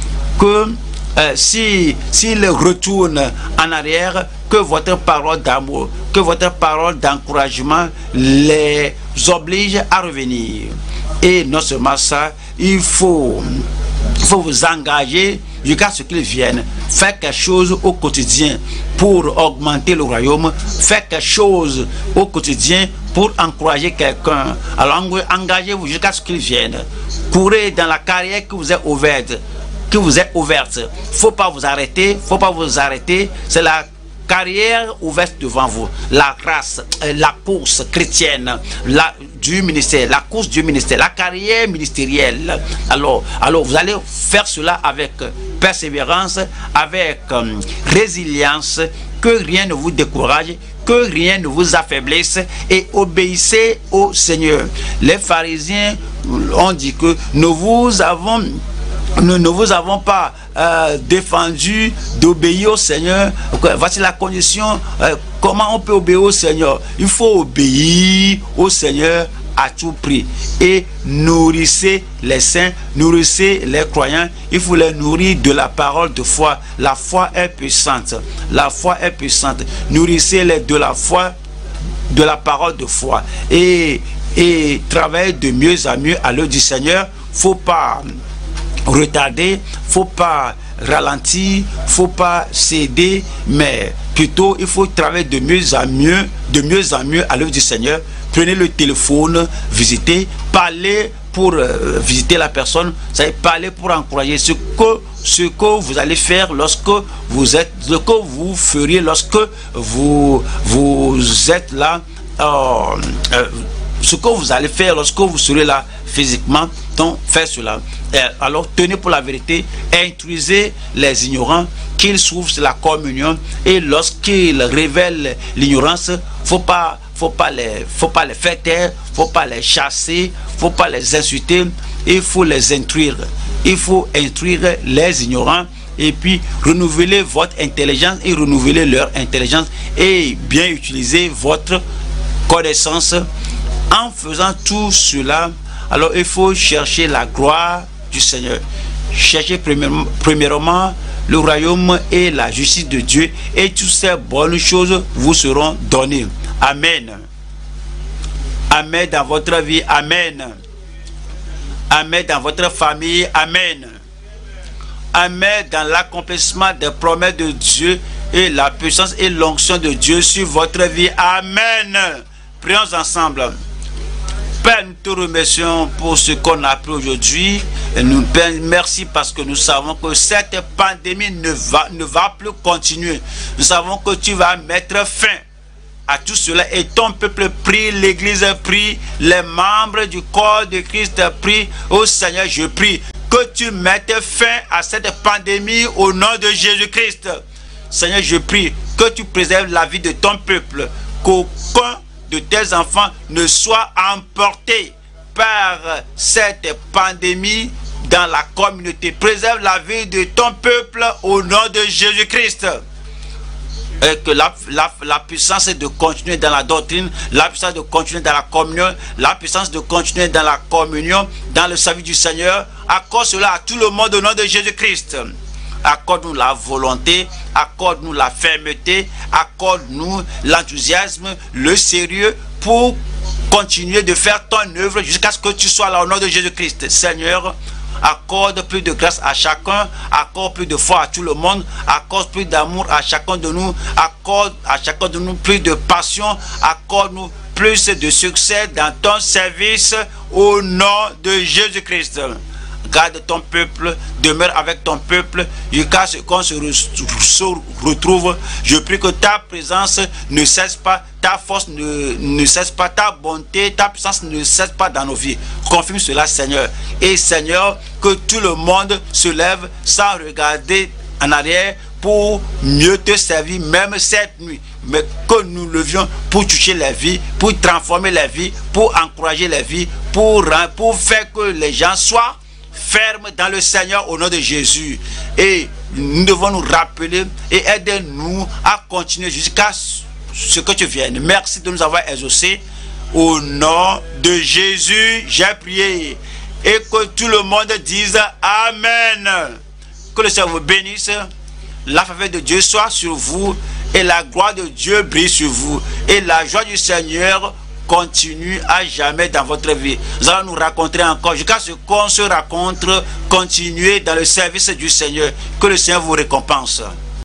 Que euh, si, s'il retourne en arrière, que votre parole d'amour, que votre parole d'encouragement les oblige à revenir. Et non seulement ça, il faut, il faut vous engager jusqu'à ce qu'ils viennent. Faire quelque chose au quotidien pour augmenter le royaume. Faire quelque chose au quotidien pour encourager quelqu'un. Alors engagez-vous jusqu'à ce qu'ils viennent. Courez dans la carrière que vous êtes ouverte. Que vous êtes ouverte. Faut pas vous arrêter. Faut pas vous arrêter. C'est la carrière ouverte devant vous, la grâce, la course chrétienne, la, du ministère, la course du ministère, la carrière ministérielle. Alors, alors vous allez faire cela avec persévérance, avec euh, résilience, que rien ne vous décourage, que rien ne vous affaiblisse, et obéissez au Seigneur. Les pharisiens ont dit que nous vous avons Nous ne vous avons pas euh, défendu d'obéir au Seigneur. Voici la condition. Euh, comment on peut obéir au Seigneur? Il faut obéir au Seigneur à tout prix. Et nourrissez les saints, nourrissez les croyants. Il faut les nourrir de la parole de foi. La foi est puissante. La foi est puissante. Nourrissez-les de la foi, de la parole de foi. Et, et travaillez de mieux en mieux à l'œuvre du Seigneur. Faut pas retarder, faut pas ralentir, faut pas céder, mais plutôt il faut travailler de mieux en mieux, de mieux en mieux à l'œuvre du Seigneur. Prenez le téléphone, visitez, parlez pour euh, visiter la personne, vous allez parler pour encourager ce que ce que vous allez faire lorsque vous êtes, ce que vous feriez lorsque vous vous êtes là, euh, euh, ce que vous allez faire lorsque vous serez là physiquement. Donc faites cela. Alors tenez pour la vérité, instruisez les ignorants qu'ils s'ouvrent sur la communion, et lorsqu'ils révèlent l'ignorance, faut pas faut pas les faut pas les faire taire, faut pas les chasser, faut pas les insulter, il faut les instruire. Il faut instruire les ignorants, et puis renouveler votre intelligence et renouveler leur intelligence, et bien utiliser votre connaissance. En faisant tout cela, alors il faut chercher la gloire du Seigneur. Cherchez premièrement, premièrement le royaume et la justice de Dieu, et toutes ces bonnes choses vous seront données. Amen. Amen dans votre vie. Amen. Amen dans votre famille. Amen. Amen dans l'accomplissement des promesses de Dieu et la puissance et l'onction de Dieu sur votre vie. Amen. Prions ensemble. Père, nous te remercions pour ce qu'on a appris aujourd'hui. Nous, Père, merci parce que nous savons que cette pandémie ne va, ne va plus continuer. Nous savons que tu vas mettre fin à tout cela, et ton peuple prie, l'Église prie, les membres du corps de Christ prient. Ô Seigneur, je prie que tu mettes fin à cette pandémie au nom de Jésus-Christ. Seigneur, je prie que tu préserves la vie de ton peuple, qu'aucun de tes enfants ne soit emporté par cette pandémie dans la communauté. Préserve la vie de ton peuple au nom de Jésus-Christ. Et que la, la, la puissance de continuer dans la doctrine, la puissance de continuer dans la communion, la puissance de continuer dans la communion, dans le service du Seigneur, accorde cela à tout le monde au nom de Jésus-Christ. Accorde-nous la volonté, accorde-nous la fermeté, accorde-nous l'enthousiasme, le sérieux pour continuer de faire ton œuvre jusqu'à ce que tu sois là au nom de Jésus-Christ. Seigneur, accorde plus de grâce à chacun, accorde plus de foi à tout le monde, accorde plus d'amour à chacun de nous, accorde à chacun de nous plus de passion, accorde-nous plus de succès dans ton service au nom de Jésus-Christ. Garde ton peuple, demeure avec ton peuple jusqu'à ce qu'on se retrouve. Je prie que ta présence ne cesse pas, ta force ne, ne cesse pas, ta bonté, ta puissance ne cesse pas dans nos vies. Confirme cela, Seigneur. Et Seigneur, que tout le monde se lève sans regarder en arrière pour mieux te servir, même cette nuit. Mais que nous levions pour toucher les vies, pour transformer les vies, pour encourager les vies, pour, pour faire que les gens soient ferme dans le Seigneur au nom de Jésus. Et nous devons nous rappeler et aider-nous à continuer jusqu'à ce que tu viennes. Merci de nous avoir exaucés. Au nom de Jésus, j'ai prié. Et que tout le monde dise Amen. Que le Seigneur vous bénisse. La faveur de Dieu soit sur vous et la gloire de Dieu brille sur vous. Et la joie du Seigneur continue à jamais dans votre vie. Nous allons nous rencontrer encore. Jusqu'à ce qu'on se rencontre, continuez dans le service du Seigneur. Que le Seigneur vous récompense.